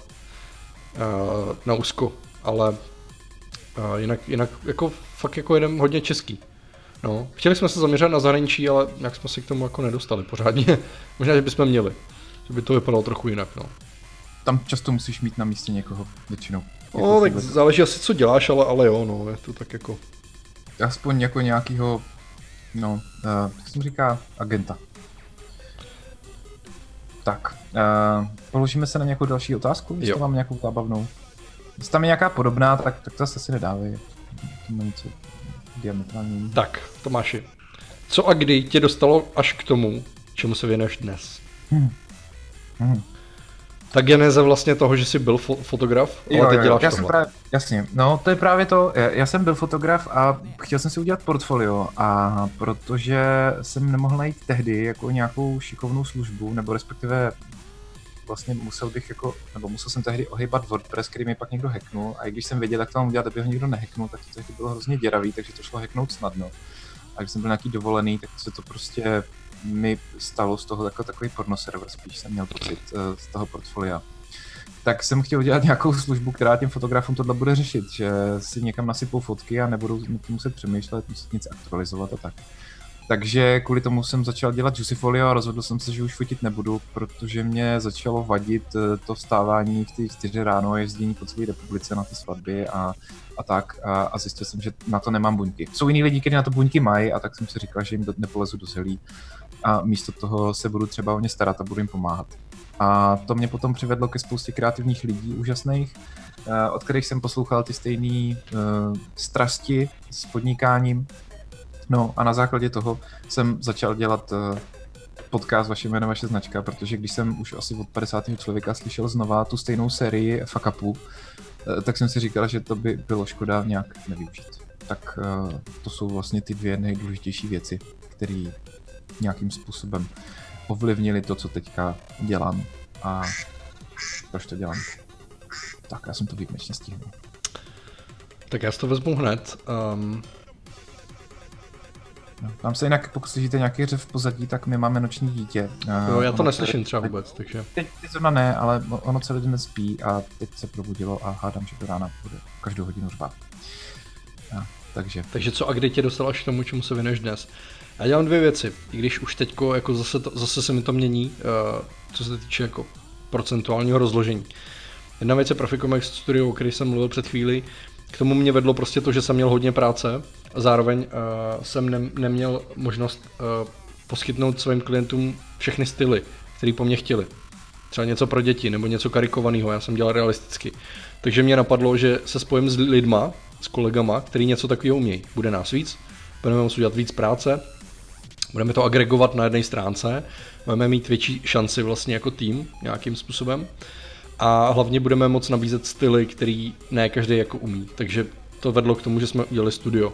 uh, na úzko, ale uh, jinak, jinak jako fakt jako jedem hodně český. No, chtěli jsme se zaměřit na zahraničí, ale jak jsme se k tomu jako nedostali pořádně, možná, že bychom měli, že by to vypadalo trochu jinak, no. Tam často musíš mít na místě někoho většinou. Jako no, tak vůbec. Záleží asi, co děláš, ale, ale jo, no, je to tak jako... Aspoň jako nějakýho, no, uh, jak se mu říká, agenta. Tak, uh, položíme se na nějakou další otázku, jestli mám nějakou zábavnou. Jestli tam je nějaká podobná, tak, tak to asi nedávej. To má něco diametrální. Tak, Tomáši, co a kdy tě dostalo až k tomu, čemu se věnuješ dnes? Hmm. Hmm. Ta geneze vlastně toho, že jsi byl fo- fotograf, ale jo, teď jo, děláš já tohle. jsem právě, jasně, no to je právě to, já, já jsem byl fotograf a chtěl jsem si udělat portfolio a protože jsem nemohl najít tehdy jako nějakou šikovnou službu, nebo respektive vlastně musel bych jako, nebo musel jsem tehdy ohýbat WordPress, který mi pak někdo hacknul a i když jsem věděl, jak to mám udělat, aby ho někdo nehacknul, tak to tehdy bylo hrozně děravý, takže to šlo hacknout snadno. A když jsem byl nějaký dovolený, tak se to prostě mi stalo z toho jako takový pornoserver, spíš jsem měl pocit uh, z toho portfolia. Tak jsem chtěl dělat nějakou službu, která těm fotografům tohle bude řešit, že si někam nasypou fotky a nebudou muset přemýšlet, muset nic aktualizovat a tak. Takže kvůli tomu jsem začal dělat Juicyfolio a rozhodl jsem se, že už fotit nebudu, protože mě začalo vadit to vstávání v té čtyři ráno a jezdění po celé republice na ty svatby a, a tak. A, a zjistil jsem, že na to nemám buňky. Jsou jiní lidi, kteří na to buňky mají, a tak jsem si říkal, že jim do, nepolezu do zelí. A místo toho se budu třeba o ně starat a budu jim pomáhat. A to mě potom přivedlo ke spoustě kreativních lidí úžasných, od kterých jsem poslouchal ty stejné uh, strasti s podnikáním. No a na základě toho jsem začal dělat uh, podcast Vaše jméno, vaše značka, protože když jsem už asi od padesátého člověka slyšel znova tu stejnou sérii fuck upů, uh, tak jsem si říkal, že to by bylo škoda nějak nevyužít. Tak uh, to jsou vlastně ty dvě nejdůležitější věci, které nějakým způsobem ovlivnili to, co teďka dělám a proč to dělám. Tak, já jsem to výjimečně stihnul. Tak já si to vezmu hned. Um... No, tam se jinak, pokud slyšíte nějaký řev v pozadí, tak my máme noční dítě. Jo, já to ono neslyším třeba vůbec, takže... Teď, teď zrovna ne, ale ono celý den spí a teď se probudilo a hádám, že do rána bude každou hodinu řvát. Ja, takže... takže co a kdy tě dostal až k tomu, čemu se věnuješ dnes? Já dělám dvě věci, i když už teďko jako zase, to, zase se mi to mění, uh, co se týče jako procentuálního rozložení. Jedna věc je Proficomex Studio, o který jsem mluvil před chvíli. K tomu mě vedlo prostě to, že jsem měl hodně práce a zároveň uh, jsem ne, neměl možnost uh, poskytnout svým klientům všechny styly, které po mně chtěli. Třeba něco pro děti nebo něco karikovaného, já jsem dělal realisticky. Takže mě napadlo, že se spojím s lidma, s kolegama, který něco takového umějí. Bude nás víc, budeme muset udělat víc práce, budeme to agregovat na jedné stránce, budeme mít větší šanci vlastně jako tým nějakým způsobem. A hlavně budeme moct nabízet styly, který ne každý jako umí. Takže to vedlo k tomu, že jsme udělali studio.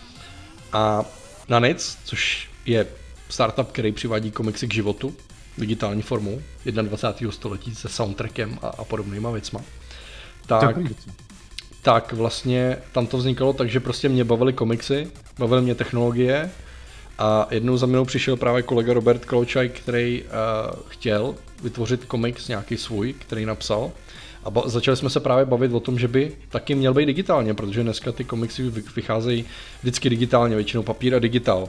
A Nanic, což je startup, který přivádí komiksy k životu, digitální formou, dvacátého prvního století se soundtrackem a, a podobnýma věcma. Tak, tak vlastně tam to vznikalo tak, že prostě mě bavily komiksy, bavily mě technologie a jednou za mnou přišel právě kolega Robert Kločaj, který uh, chtěl vytvořit komiks nějaký svůj, který napsal. A ba- začali jsme se právě bavit o tom, že by taky měl být digitálně, protože dneska ty komiksy vycházejí vždycky digitálně, většinou papír a digitál.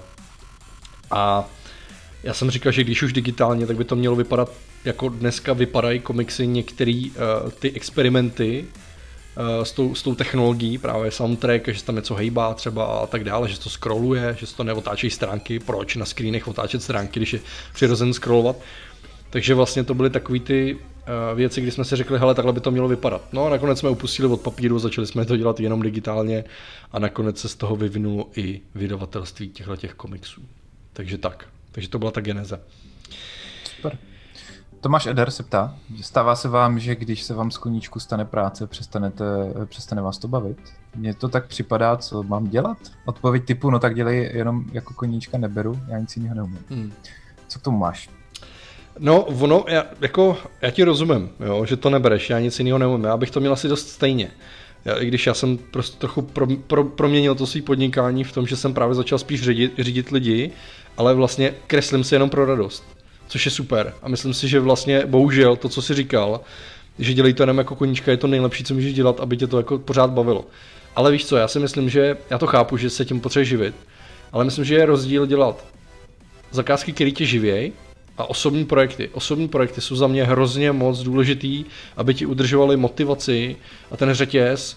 A já jsem říkal, že když už digitálně, tak by to mělo vypadat, jako dneska vypadají komiksy, některé uh, ty experimenty uh, s, tou, s tou technologií, právě soundtrack, že se tam něco hejbá třeba a tak dále, že se to scrolluje, že se to neotáčejí stránky, proč na screenech otáčet stránky, když je přirozen scrollovat. Takže vlastně to byly takové ty uh, věci, kdy jsme si řekli, hele, takhle by to mělo vypadat. No a nakonec jsme upustili od papíru, začali jsme to dělat jenom digitálně a nakonec se z toho vyvinulo i vydavatelství těchto těch komiksů. Takže tak. Takže to byla ta geneze. Super. Tomáš Eder se ptá, stává se vám, že když se vám z koníčku stane práce, přestanete, přestane vás to bavit? Mně to tak připadá, co mám dělat? Odpověď typu, no tak dělej, jenom jako koníčka neberu, já nic jiného neumím. Hmm. Co k tomu máš? No, ono, já, jako, já ti rozumím, jo, že to nebereš, já nic jiného neumím, já bych to měl asi dost stejně. Já, i když já jsem prostě trochu pro, pro, proměnil to svý podnikání v tom, že jsem právě začal spíš řídit, řídit lidi, ale vlastně kreslím si jenom pro radost, což je super. A myslím si, že vlastně bohužel to, co jsi říkal, že dělej to jenom jako koníčka, je to nejlepší, co můžeš dělat, aby tě to jako pořád bavilo. Ale víš co, já si myslím, že, já to chápu, že se tím potřebuješ živit, ale myslím, že je rozdíl dělat zakázky, které tě živějí, a osobní projekty. Osobní projekty jsou za mě hrozně moc důležitý, aby ti udržovali motivaci a ten řetěz,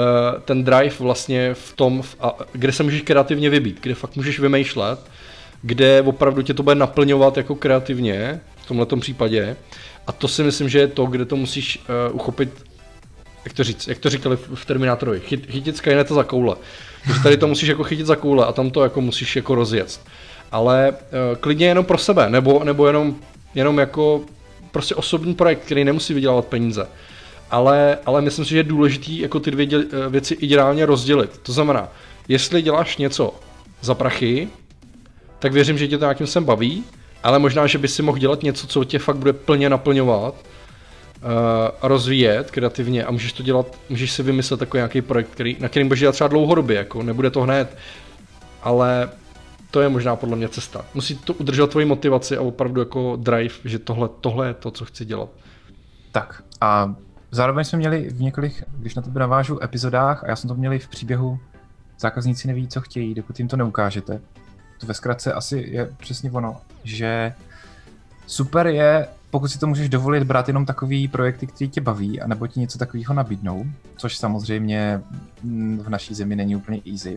ten drive vlastně v tom, kde se můžeš kreativně vybít, kde fakt můžeš vymýšlet, kde opravdu tě to bude naplňovat jako kreativně, v tomhletom případě. A to si myslím, že je to, kde to musíš uchopit, jak to říct, jak to říkali v Terminátorovi, Chyt, chytit Skyneta za koule. Takže tady to musíš jako chytit za koule a tam to jako musíš jako rozjet. Ale uh, klidně jenom pro sebe, nebo, nebo jenom, jenom jako prostě osobní projekt, který nemusí vydělávat peníze. Ale, ale myslím si, že je důležitý jako ty dvě děl, věci ideálně rozdělit. To znamená, jestli děláš něco za prachy, tak věřím, že tě to nějakým sem baví, ale možná, že by si mohl dělat něco, co tě fakt bude plně naplňovat, uh, rozvíjet kreativně a můžeš to dělat, můžeš si vymyslet takový nějaký projekt, který, na kterým budeš dělat třeba dlouhodobě, jako nebude to hned, ale to je možná podle mě cesta. Musí to udržet tvoji motivaci a opravdu jako drive, že tohle, tohle je to, co chci dělat. Tak a zároveň jsme měli v několik, když na tebe navážu, epizodách a já jsem to měl v příběhu, zákazníci neví, co chtějí, dokud jim to neukážete. to ve zkratce asi je přesně ono, že super je, pokud si to můžeš dovolit brát jenom takový projekty, který tě baví, anebo ti něco takového nabídnou, což samozřejmě v naší zemi není úplně easy.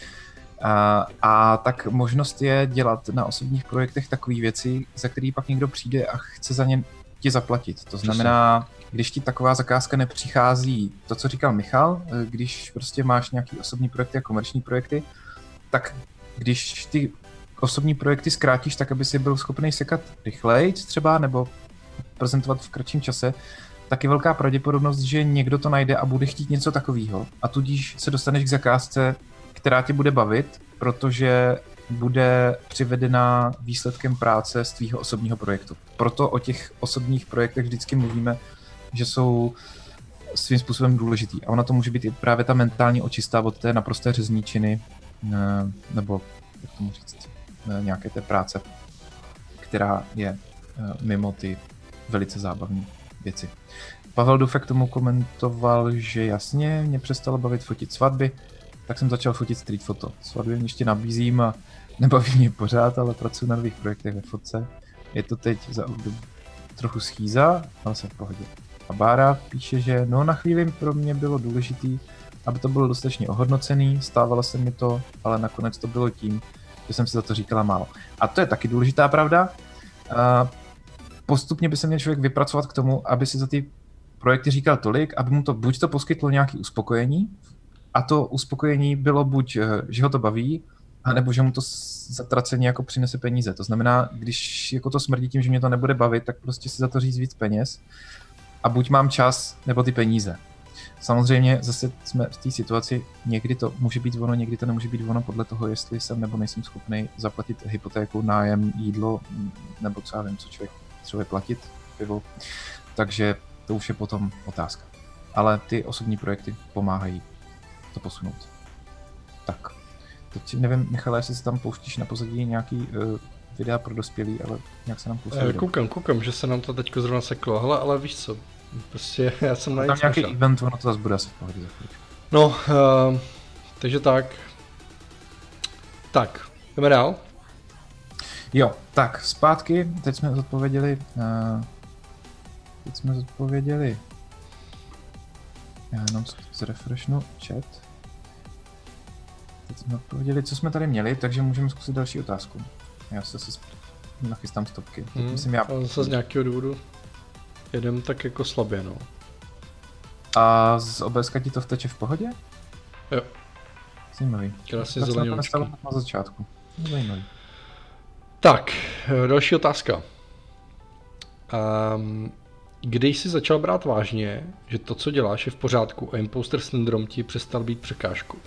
A, a tak možnost je dělat na osobních projektech takové věci, za který pak někdo přijde a chce za ně ti zaplatit. To znamená, když ti taková zakázka nepřichází, to, co říkal Michal, když prostě máš nějaký osobní projekty a komerční projekty, tak když ty osobní projekty zkrátíš tak, aby si byl schopný sekat rychleji třeba, nebo prezentovat v kratším čase, tak je velká pravděpodobnost, že někdo to najde a bude chtít něco takového. A tudíž se dostaneš k zakázce, která tě bude bavit, protože bude přivedena výsledkem práce z tvýho osobního projektu. Proto o těch osobních projektech vždycky mluvíme, že jsou svým způsobem důležitý. A ona to může být i právě ta mentální očista od té naprosté řezničiny, nebo jak tomu říct, nějaké té práce, která je mimo ty velice zábavné věci. Pavel Dufek k tomu komentoval, že jasně, mě přestalo bavit fotit svatby, tak jsem začal fotit street foto. Svatby mě ještě nabízím a nebaví mě pořád, ale pracuji na nových projektech ve fotce. Je to teď za období trochu schýza, ale jsem v pohodě. A Bára píše, že no na chvíli pro mě bylo důležitý, aby to bylo dostatečně ohodnocený, stávalo se mi to, ale nakonec to bylo tím, že jsem si za to říkala málo. A to je taky důležitá pravda. A postupně by se měl člověk vypracovat k tomu, aby si za ty projekty říkal tolik, aby mu to buď to poskytlo nějaké uspokojení, a to uspokojení bylo buď, že ho to baví, anebo že mu to zatraceně jako přinese peníze. To znamená, když jako to smrdí tím, že mě to nebude bavit, tak prostě si za to říct víc peněz a buď mám čas, nebo ty peníze. Samozřejmě zase jsme v té situaci, někdy to může být ono, někdy to nemůže být ono podle toho, jestli jsem nebo nejsem schopný zaplatit hypotéku, nájem, jídlo, nebo co já vím, co člověk třeba platit, pivo. Takže to už je potom otázka. Ale ty osobní projekty pomáhají to posunout. Tak. Teď nevím, Michale, jestli se tam pouštíš na pozadí nějaký uh, videa pro dospělý, ale nějak se nám pustí. E, koukám, koukám, že se nám to teďko zrovna seklo. Hele, ale víš co, prostě já jsem na nic tam nějaký nešel. Event, ono to zase bude asi v pohodě za chvíli. No, uh, takže tak. Tak, jdeme dál. Jo, tak, zpátky, teď jsme zodpověděli, uh, teď jsme zodpověděli, já jenom zrefreshnu chat. Teď jsme odpověděli, co jsme tady měli, takže můžeme zkusit další otázku. Já se zase nachystám stopky. Hmm, Myslím, já... Ale zase z nějakého důvodu jedem tak jako slabě, no. A z O B S ti to vteče v pohodě? Jo. Zajímavý. Krásně Tak zelený to očky. na začátku. Zajímavý. Tak, další otázka. Um, kdy jsi začal brát vážně, že to, co děláš, je v pořádku a imposter syndrom ti přestal být překážkou?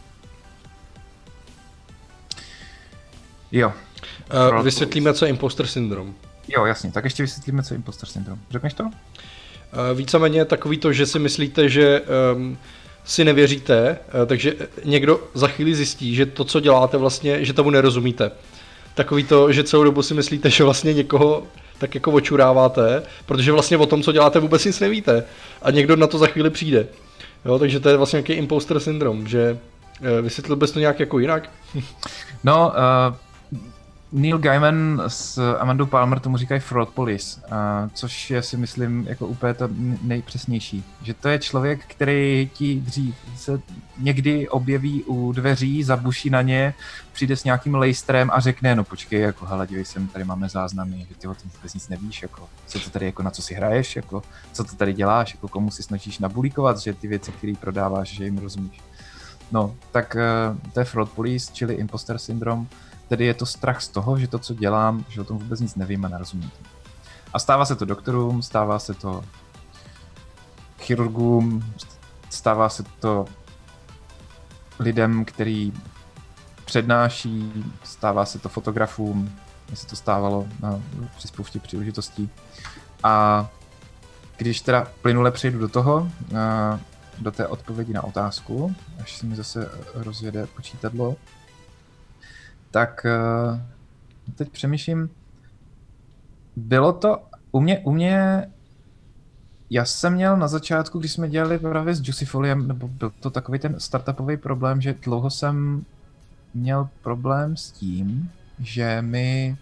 Jo. Uh, vysvětlíme, co je imposter syndrom. Jo, jasně, tak ještě vysvětlíme, co je imposter syndrom. Řekneš to? Uh, víceméně takový to, že si myslíte, že um, si nevěříte, uh, takže někdo za chvíli zjistí, že to, co děláte vlastně, že tomu nerozumíte. Takový to, že celou dobu si myslíte, že vlastně někoho tak jako očuráváte, protože vlastně o tom, co děláte, vůbec nic nevíte. A někdo na to za chvíli přijde. Jo, takže to je vlastně nějaký imposter syndrom, že uh, vysvětlil bys to nějak jako jinak? No, uh... Neil Gaiman s Amandou Palmer tomu říkají fraud police, uh, což je si myslím jako úplně to nejpřesnější. Že to je člověk, který ti dřív se někdy objeví u dveří, zabuší na ně, přijde s nějakým lejstrem a řekne, no počkej, jako hele, dívej se, tady máme záznamy, že ty o tom vůbec nic nevíš, jako, co to tady, jako na co si hraješ, jako, co to tady děláš, jako komu si snažíš nabulíkovat, že ty věci, které prodáváš, že jim rozumíš. No, tak uh, to je fraud police, čili imposter syndrom. Tedy je to strach z toho, že to, co dělám, že o tom vůbec nic nevím a nerozumím. A stává se to doktorům, stává se to chirurgům, stává se to lidem, který přednáší, stává se to fotografům, mně se to stávalo na, při spoustě příležitostí. A když teda plynule přejdu do toho, do té odpovědi na otázku, až se mi zase rozjede počítadlo, tak teď přemýšlím, bylo to, u mě, u mě, já jsem měl na začátku, když jsme dělali právě s Juicyfoliem, nebo byl to takový ten startupový problém, že dlouho jsem měl problém s tím, že mi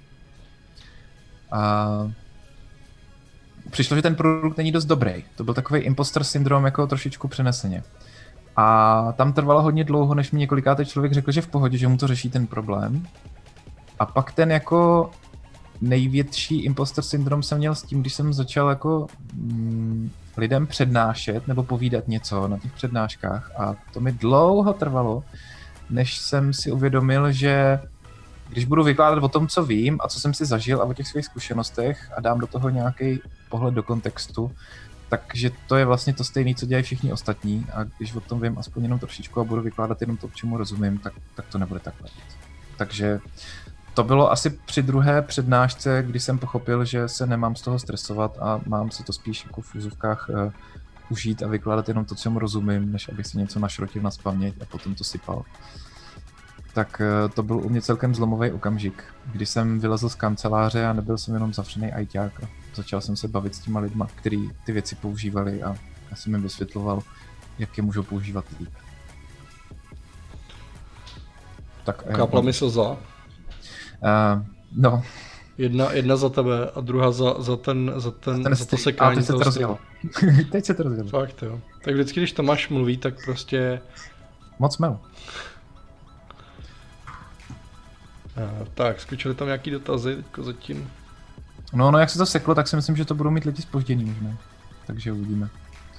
uh, přišlo, že ten produkt není dost dobrý. To byl takový imposter syndrom jako trošičku přeneseně. A tam trvalo hodně dlouho, než mi několikrát člověk řekl, že v pohodě, že mu to řeší ten problém. A pak ten jako největší imposter syndrom jsem měl s tím, když jsem začal jako mm, lidem přednášet nebo povídat něco na těch přednáškách. A to mi dlouho trvalo, než jsem si uvědomil, že když budu vykládat o tom, co vím a co jsem si zažil a o těch svých zkušenostech a dám do toho nějaký pohled do kontextu, takže to je vlastně to stejné, co dělají všichni ostatní, a když o tom vím aspoň jenom trošičku a budu vykládat jenom to, k čemu rozumím, tak, tak to nebude takhle. Takže to bylo asi při druhé přednášce, kdy jsem pochopil, že se nemám z toho stresovat a mám si to spíš jako v úzovkách uh, užít a vykládat jenom to, čemu rozumím, než abych si něco našrotil na spaměť a potom to sypal. Tak uh, to byl u mě celkem zlomový okamžik, kdy jsem vylezl z kanceláře a nebyl jsem jenom zavřený ajťák. Začal jsem se bavit s těma lidma, kteří ty věci používali, a já jsem jim vysvětloval, jak je můžou používat líp. Tak, Kápla mi slza. Uh, no. Jedna, jedna za tebe a druhá za, za ten, za ten, ten za to sekání. A teď se to rozdělo. Teď se to rozdělo. Fakt jo. Tak vždycky, když Tomáš mluví, tak prostě... Moc melu. Uh, tak, skočili tam nějaký dotazy teďko zatím. No, no, jak se to seklo, tak si myslím, že to budou mít lidi zpožděný možná. Takže uvidíme.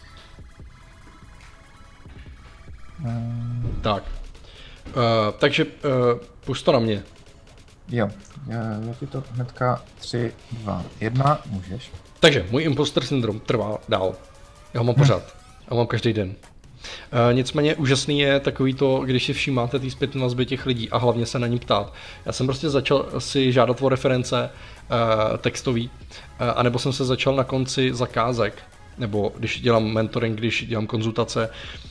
Uh... Tak. Uh, takže uh, pušť to na mě. Jo, já, já ti to hnedka tři, dva, jedna, můžeš. Takže můj imposter syndrom trvá dál. Já ho mám pořád. Já ho mám každý den. Uh, nicméně úžasný je takový to, když si všímáte ty zpětné vazby těch lidí a hlavně se na ní ptát. Já jsem prostě začal si žádat o reference uh, textový, uh, anebo jsem se začal na konci zakázek, nebo když dělám mentoring, když dělám konzultace,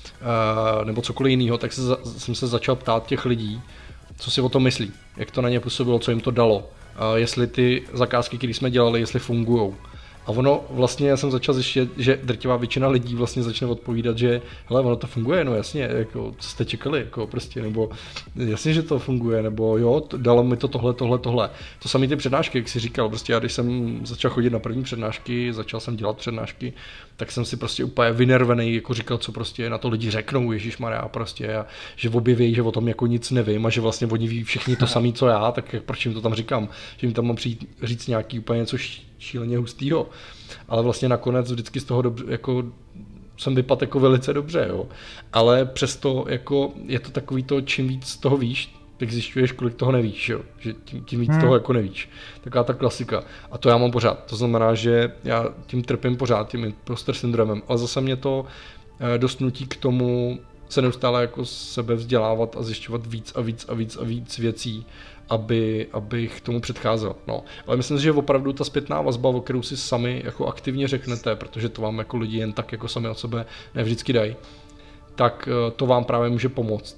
uh, nebo cokoliv jiného, tak se za, jsem se začal ptát těch lidí, co si o tom myslí, jak to na ně působilo, co jim to dalo, uh, jestli ty zakázky, které jsme dělali, jestli fungujou. A ono vlastně, já jsem začal zjištět, že drtivá většina lidí vlastně začne odpovídat, že hele, ono to funguje, no jasně, jako, co jste čekali, jako prostě, nebo jasně, že to funguje, nebo jo, to, dalo mi to tohle, tohle, tohle. To samé ty přednášky, jak jsi říkal, prostě já když jsem začal chodit na první přednášky, začal jsem dělat přednášky, tak jsem si prostě úplně vynervený, jako říkal, co prostě na to lidi řeknou, ježišmarja, prostě, a že objeví, že o tom jako nic nevím a že vlastně oni ví všichni to samé, co já, tak proč jim to tam říkám, že jim tam mám přijít říct nějaký úplně něco šíleně hustýho. Ale vlastně nakonec vždycky z toho dobře, jako jsem vypadl jako velice dobře, jo. Ale přesto jako je to takový to, čím víc toho víš, tak zjišťuješ, kolik toho nevíš, jo. Že tím, tím víc hmm. toho jako nevíš. Taková ta klasika. A to já mám pořád. To znamená, že já tím trpím pořád, tím imposter syndromem. Ale zase mě to dost nutí k tomu se neustále jako sebe vzdělávat a zjišťovat víc a víc a víc a víc věcí, aby, abych tomu předcházel. No. Ale myslím si, že opravdu ta zpětná vazba, o kterou si sami jako aktivně řeknete, protože to vám jako lidi jen tak jako sami od sebe nevždycky dají, tak to vám právě může pomoct.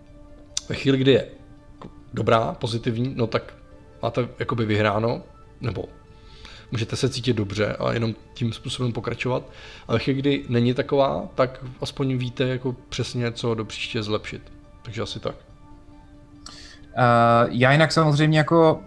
Ve chvíli, kdy je dobrá, pozitivní, no tak máte jakoby vyhráno, nebo můžete se cítit dobře a jenom tím způsobem pokračovat. A ve chvíli, kdy není taková, tak aspoň víte jako přesně, co do příště zlepšit. Takže asi tak. Uh, já jinak samozřejmě jako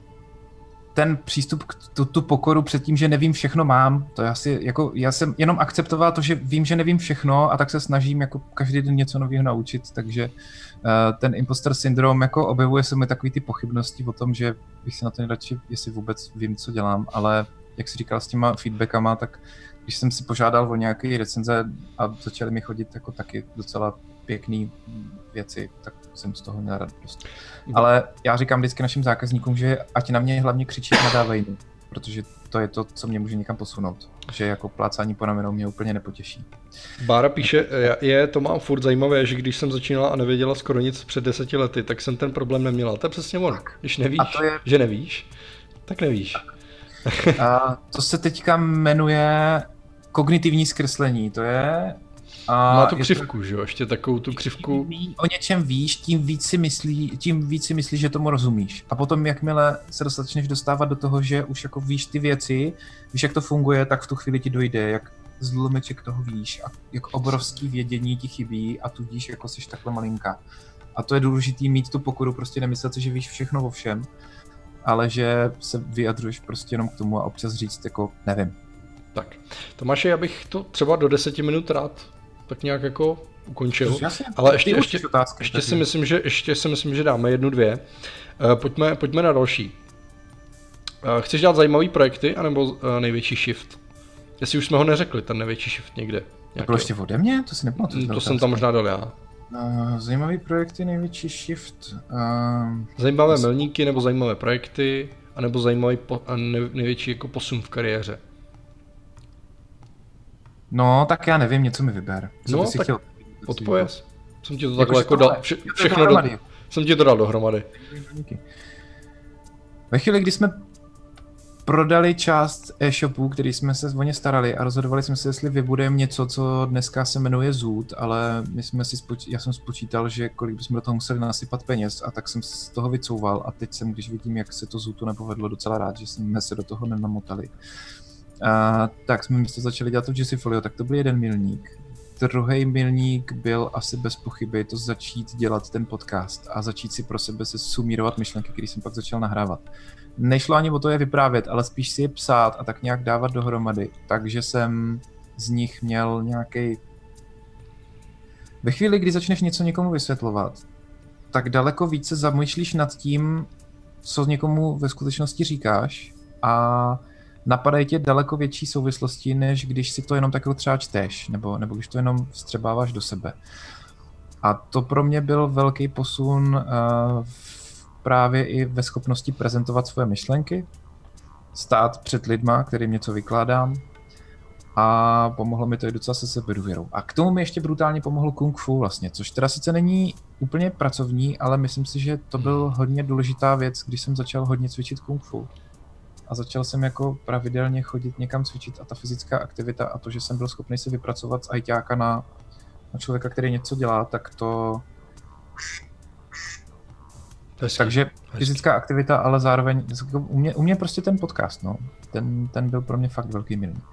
ten přístup k tu, tu pokoru před tím, že nevím všechno mám, to já si jako, já jsem jenom akceptoval to, že vím, že nevím všechno a tak se snažím jako každý den něco nového naučit, takže uh, ten imposter syndrom jako objevuje se mi takový ty pochybnosti o tom, že bych si na to nejradši, jestli vůbec vím, co dělám, ale jak jsi říkal s těma feedbackama, tak když jsem si požádal o nějaké recenze a začaly mi chodit jako taky docela pěkný věci, tak jsem z toho měl radost. Ale já říkám vždycky našim zákazníkům, že ať na mě hlavně křičí a nadávají, protože to je to, co mě může někam posunout. Že jako plácání po ramenou mě úplně nepotěší. Bára píše, je, to mám furt zajímavé, že když jsem začínala a nevěděla skoro nic před deseti lety, tak jsem ten problém neměla. To je přesně ono. Když nevíš, je... že nevíš, tak nevíš. Tak. A to se teďka jmenuje kognitivní zkreslení, to je... A má tu křivku, to... že jo, ještě takovou tu křivku. Tím o něčem víš, tím víc si myslí, tím víc si myslíš, že tomu rozumíš. A potom, jakmile se začneš dostávat do toho, že už jako víš ty věci, víš, jak to funguje, tak v tu chvíli ti dojde, jak zlomeček toho víš a jak obrovský vědění ti chybí a tudíž jako jsi takhle malinká. A to je důležitý mít tu pokoru, prostě nemyslet si, že víš všechno o všem, ale že se vyjadřuješ prostě jenom k tomu a občas říct jako nevím. Tak, Tomáši, já bych to třeba do deseti minut rád tak nějak jako ukončil, Jasně, ale ještě, ještě, otázky, ještě, si myslím, že, ještě si myslím, že dáme jednu, dvě. Pojďme, pojďme na další. Chceš dělat zajímavý projekty, anebo největší shift? Jestli už jsme ho neřekli, ten největší shift někde. To bylo ještě ode mě? To si nepamatuju. To jsem tam možná dal já. Uh, zajímavý projekty, největší shift. Uh, zajímavé milníky, nebo zajímavé projekty, anebo zajímavý po, a ne, největší jako posun v kariéře. No, tak já nevím, něco mi vyber. Co no, bys si tak chtěl? odpověz. Jsem ti to jako takhle jako dal, vše, všechno do, jsem ti to dal dohromady. Ve chvíli, kdy jsme prodali část e-shopu, který jsme se o ně starali a rozhodovali jsme se, jestli vybudujeme něco, co dneska se jmenuje Zoot, ale my jsme si spoč- já jsem spočítal, že kolik bychom do toho museli nasypat peněz a tak jsem z toho vycouval a teď jsem, když vidím, jak se to Zootu nepovedlo, docela rád, že jsme se do toho nenamotali. A tak jsme místo začali dělat to Juicyfolio, tak to byl jeden milník. Druhý milník byl asi bez pochyby to začít dělat ten podcast a začít si pro sebe se sumírovat myšlenky, které jsem pak začal nahrávat. Nešlo ani o to je vyprávět, ale spíš si je psát a tak nějak dávat dohromady, takže jsem z nich měl nějaký. Ve chvíli, kdy začneš něco někomu vysvětlovat, tak daleko více zamýšlíš nad tím, co někomu ve skutečnosti říkáš a napadají tě daleko větší souvislosti, než když si to jenom takhle třeba čteš, nebo, nebo když to jenom vstřebáváš do sebe. A to pro mě byl velký posun uh, právě i ve schopnosti prezentovat svoje myšlenky, stát před lidma, kterým něco vykládám a pomohlo mi to i docela se sebedůvěrou. A k tomu mi ještě brutálně pomohlo kung fu vlastně, což teda sice není úplně pracovní, ale myslím si, že to byl hodně důležitá věc, když jsem začal hodně cvičit kung fu. A začal jsem jako pravidelně chodit někam cvičit a ta fyzická aktivita a to, že jsem byl schopný se vypracovat z ajťáka na, na člověka, který něco dělá, tak to... Hezky, Takže hezky. Fyzická aktivita, ale zároveň u mě, u mě prostě ten podcast, no. Ten, ten byl pro mě fakt velký milník.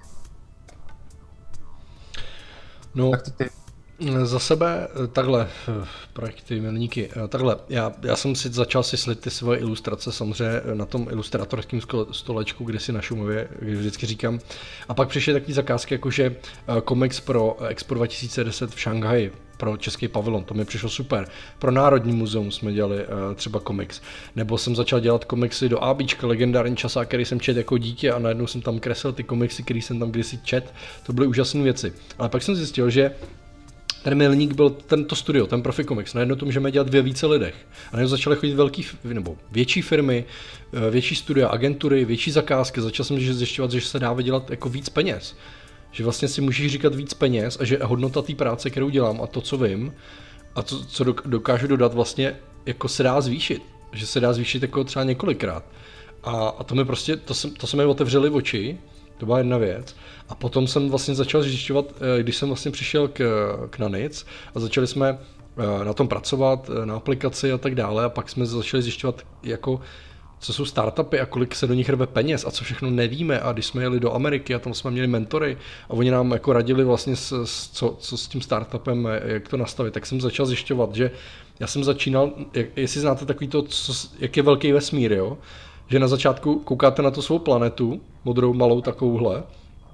No, tak to ty... Za sebe takhle, projekty, milníky, takhle, já, já jsem si začal si slit ty svoje ilustrace samozřejmě na tom ilustrátorském stolečku, kde si na Šumově, kde vždycky říkám. A pak přišly takové zakázky, jakože komiks pro Expo dva tisíce deset v Šanghaji, pro český pavilon, to mi přišlo super. Pro Národní muzeum jsme dělali uh, třeba komiks. Nebo jsem začal dělat komiksy do ABčka, legendární časák, který jsem čet jako dítě a najednou jsem tam kreslil ty komiksy, který jsem tam kdysi čet. To byly úžasné věci. Ale pak jsem zjistil, že ten milník byl tento studio, ten Profi Comics. Najednou to můžeme dělat ve více lidech. A najednou začaly chodit velký, nebo větší firmy, větší studia, agentury, větší zakázky. Začal jsem zjišťovat, že se dá vydělat jako víc peněz. Že vlastně si můžeš říkat víc peněz a že hodnota té práce, kterou dělám a to, co vím a to, co dokážu dodat, vlastně jako se dá zvýšit. Že se dá zvýšit jako třeba několikrát. A, a to mi prostě, to se, to se mi otevřely oči. To byla jedna věc. A potom jsem vlastně začal zjišťovat, když jsem vlastně přišel k, k Nanic a začali jsme na tom pracovat, na aplikaci a tak dále a pak jsme začali zjišťovat, jako, co jsou startupy a kolik se do nich rve peněz a co všechno nevíme. A když jsme jeli do Ameriky a tam jsme měli mentory a oni nám jako radili vlastně, s, s, co, co s tím startupem, jak to nastavit, tak jsem začal zjišťovat, že já jsem začínal, jak, jestli znáte takový to, co, jak je velký vesmír, jo? Že na začátku koukáte na tu svou planetu, modrou malou takovouhle,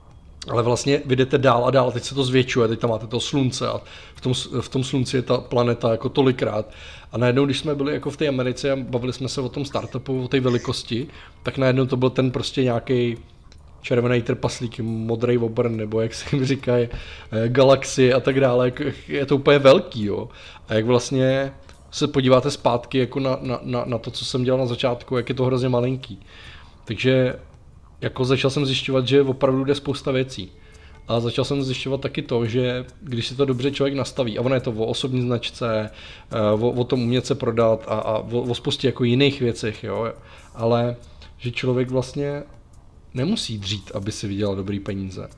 ale vlastně vy jdete dál a dál, teď se to zvětšuje, teď tam máte to slunce a v tom, v tom slunci je ta planeta jako tolikrát. A najednou, když jsme byli jako v té Americe a bavili jsme se o tom startupu, o té velikosti, tak najednou to byl ten prostě nějaký červený trpaslík, modrý obrn, nebo jak se jim říkají, galaxie a tak dále, je to úplně velký, jo. A jak vlastně se podíváte zpátky jako na, na, na, na to, co jsem dělal na začátku, jak je to hrozně malinký. Takže jako začal jsem zjišťovat, že opravdu jde spousta věcí. A začal jsem zjišťovat taky to, že když si to dobře člověk nastaví, a ono je to o osobní značce, o, o tom umět se prodat a, a o, o spoustě jako jiných věcech, jo, ale že člověk vlastně nemusí dřít, aby si vydělal dobrý peníze.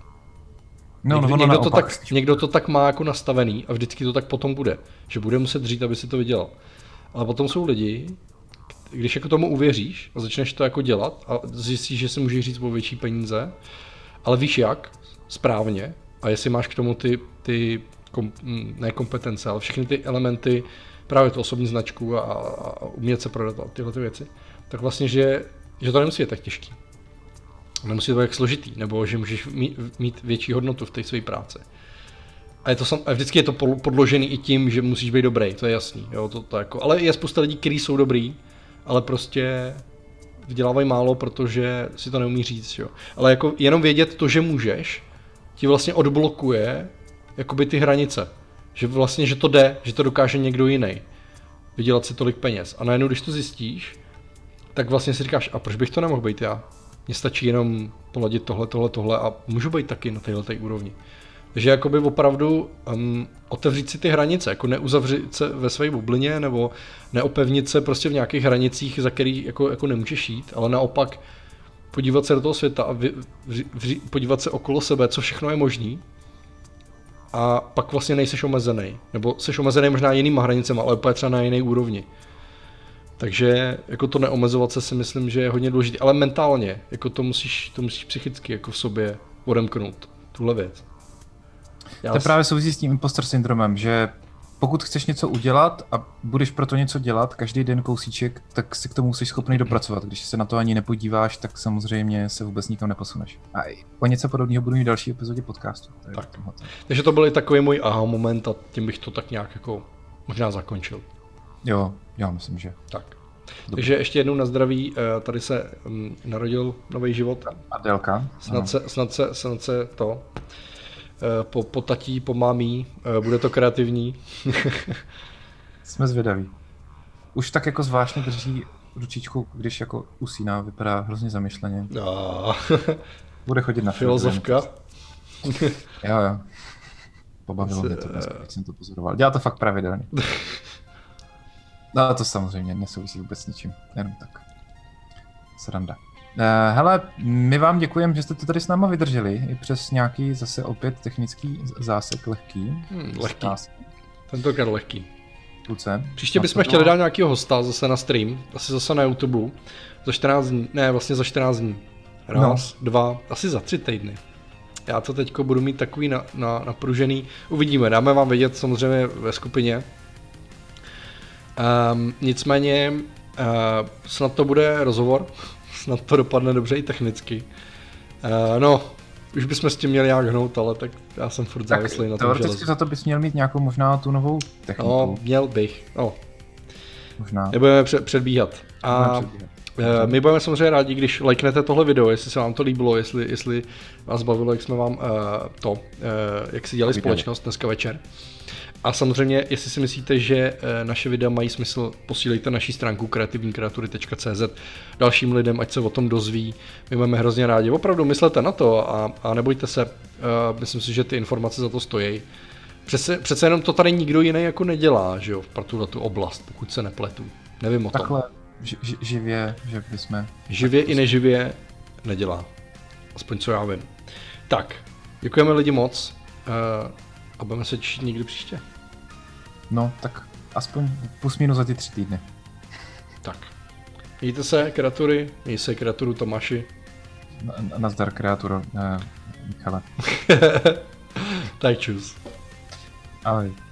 No, někdo, no, někdo, to tak, někdo to tak má jako nastavený a vždycky to tak potom bude, že bude muset dřít, aby si to vydělal. Ale potom jsou lidi, když jako tomu uvěříš a začneš to jako dělat a zjistíš, že si můžeš říct o větší peníze, ale víš jak, správně, a jestli máš k tomu ty, ty kom, ne kompetence, ale všechny ty elementy právě tu osobní značku a, a umět se prodat a tyhle ty věci, tak vlastně, že, že to nemusí být tak těžký. Nemusí to být tak složitý, nebo že můžeš mít, mít větší hodnotu v té své práci. A, je to sam, a vždycky je to podložený i tím, že musíš být dobrý, to je jasný. Jo, to, to jako, ale je spousta lidí, kteří jsou dobrý, ale prostě vydělávají málo, protože si to neumí říct. Jo. Ale jako jenom vědět to, že můžeš, ti vlastně odblokuje jakoby ty hranice. Že vlastně, že to jde, že to dokáže někdo jiný. Vydělat si tolik peněz. A najednou, když to zjistíš, tak vlastně si říkáš, a proč bych to nemohl být já? Mně stačí jenom poladit tohle, tohle, tohle a můžu být taky na této úrovni. Takže jakoby opravdu um, otevřít si ty hranice, jako neuzavřít se ve své bublině nebo neopevnit se prostě v nějakých hranicích, za který jako, jako nemůžeš jít, ale naopak podívat se do toho světa a vy, vři, vři, podívat se okolo sebe, co všechno je možný. A pak vlastně nejseš omezený, nebo seš omezený možná jinýma hranicema, ale úplně třeba na jiné úrovni. Takže jako to neomezovat se si myslím, že je hodně důležité, ale mentálně, jako to musíš, to musíš psychicky jako v sobě odemknout, tuhle věc. Já to je právě souvisí s tím impostor syndromem, že pokud chceš něco udělat a budeš pro to něco dělat, každý den kousíček, tak si k tomu musíš schopný dopracovat. Když se na to ani nepodíváš, tak samozřejmě se vůbec nikam neposuneš. A o něco podobného budu mít v další epizodě podcastu. Tak. Takže to byl i takový můj aha moment a tím bych to tak nějak jako možná zakončil. Jo, já myslím, že. Tak. Dobře. Takže ještě jednou na zdraví, tady se narodil nový život. Adélka. Snad se, snad se, snad se to po, po tatí, po mámí, bude to kreativní. Jsme zvědaví. Už tak jako zvláštně drží ručičku, když jako usíná, vypadá hrozně zamyšleně. No. Bude chodit na filozofka. Jo, jo. Pobavilo mě to dnes, když jsem to pozoroval. Dělá to fakt pravidelně. No to samozřejmě nesouvisí vůbec s ničím, jenom tak. Sranda. Uh, hele, my vám děkujeme, že jste to tady s náma vydrželi, i přes nějaký zase opět technický zásek lehký. Hmm, lehký. Tentokrát lehký. Kluce. Příště bychom chtěli dát nějakého hosta zase na stream, asi zase na YouTube. Za čtrnáct dní, ne vlastně za čtrnáct dní. Raz, no. dva, asi za tři týdny. Já to teďko budu mít takový na, na, napružený, uvidíme, dáme vám vědět samozřejmě ve skupině. Um, nicméně uh, snad to bude rozhovor, snad to dopadne dobře i technicky. Uh, no, už bychom s tím měli nějak hnout, ale tak já jsem furt závislý na tom železu. Teoreticky za to bys měl mít nějakou možná tu novou techniku. No, měl bych, no. Možná. Nebudeme před, předbíhat. A předbíhat. Uh, my budeme samozřejmě rádi, když lajknete tohle video, jestli se vám to líbilo, jestli, jestli vás bavilo, jak jsme vám uh, to, uh, jak si dělali společnost dneska večer. A samozřejmě, jestli si myslíte, že naše videa mají smysl, posílejte naší stránku kreativní kreatury tečka cé zet dalším lidem, ať se o tom dozví. My budeme hrozně rádi. Opravdu myslete na to a, a nebojte se, uh, myslím si, že ty informace za to stojí. Přece, přece jenom to tady nikdo jiný jako nedělá, že jo, pro tuhle tu oblast, pokud se nepletu. Nevím o tom. Takhle ži, živě, že bychom... Živě i neživě nedělá. Aspoň co já vím. Tak, děkujeme lidi moc. Uh, A budeme se těšit někdy příště. No, tak aspoň plus minus za ty tři týdny. Tak. Mějte se, kreatury, měj se kreaturu Tomáši. Na, nazdar, kreaturo, uh, Michale. Tak čus. Ahoj.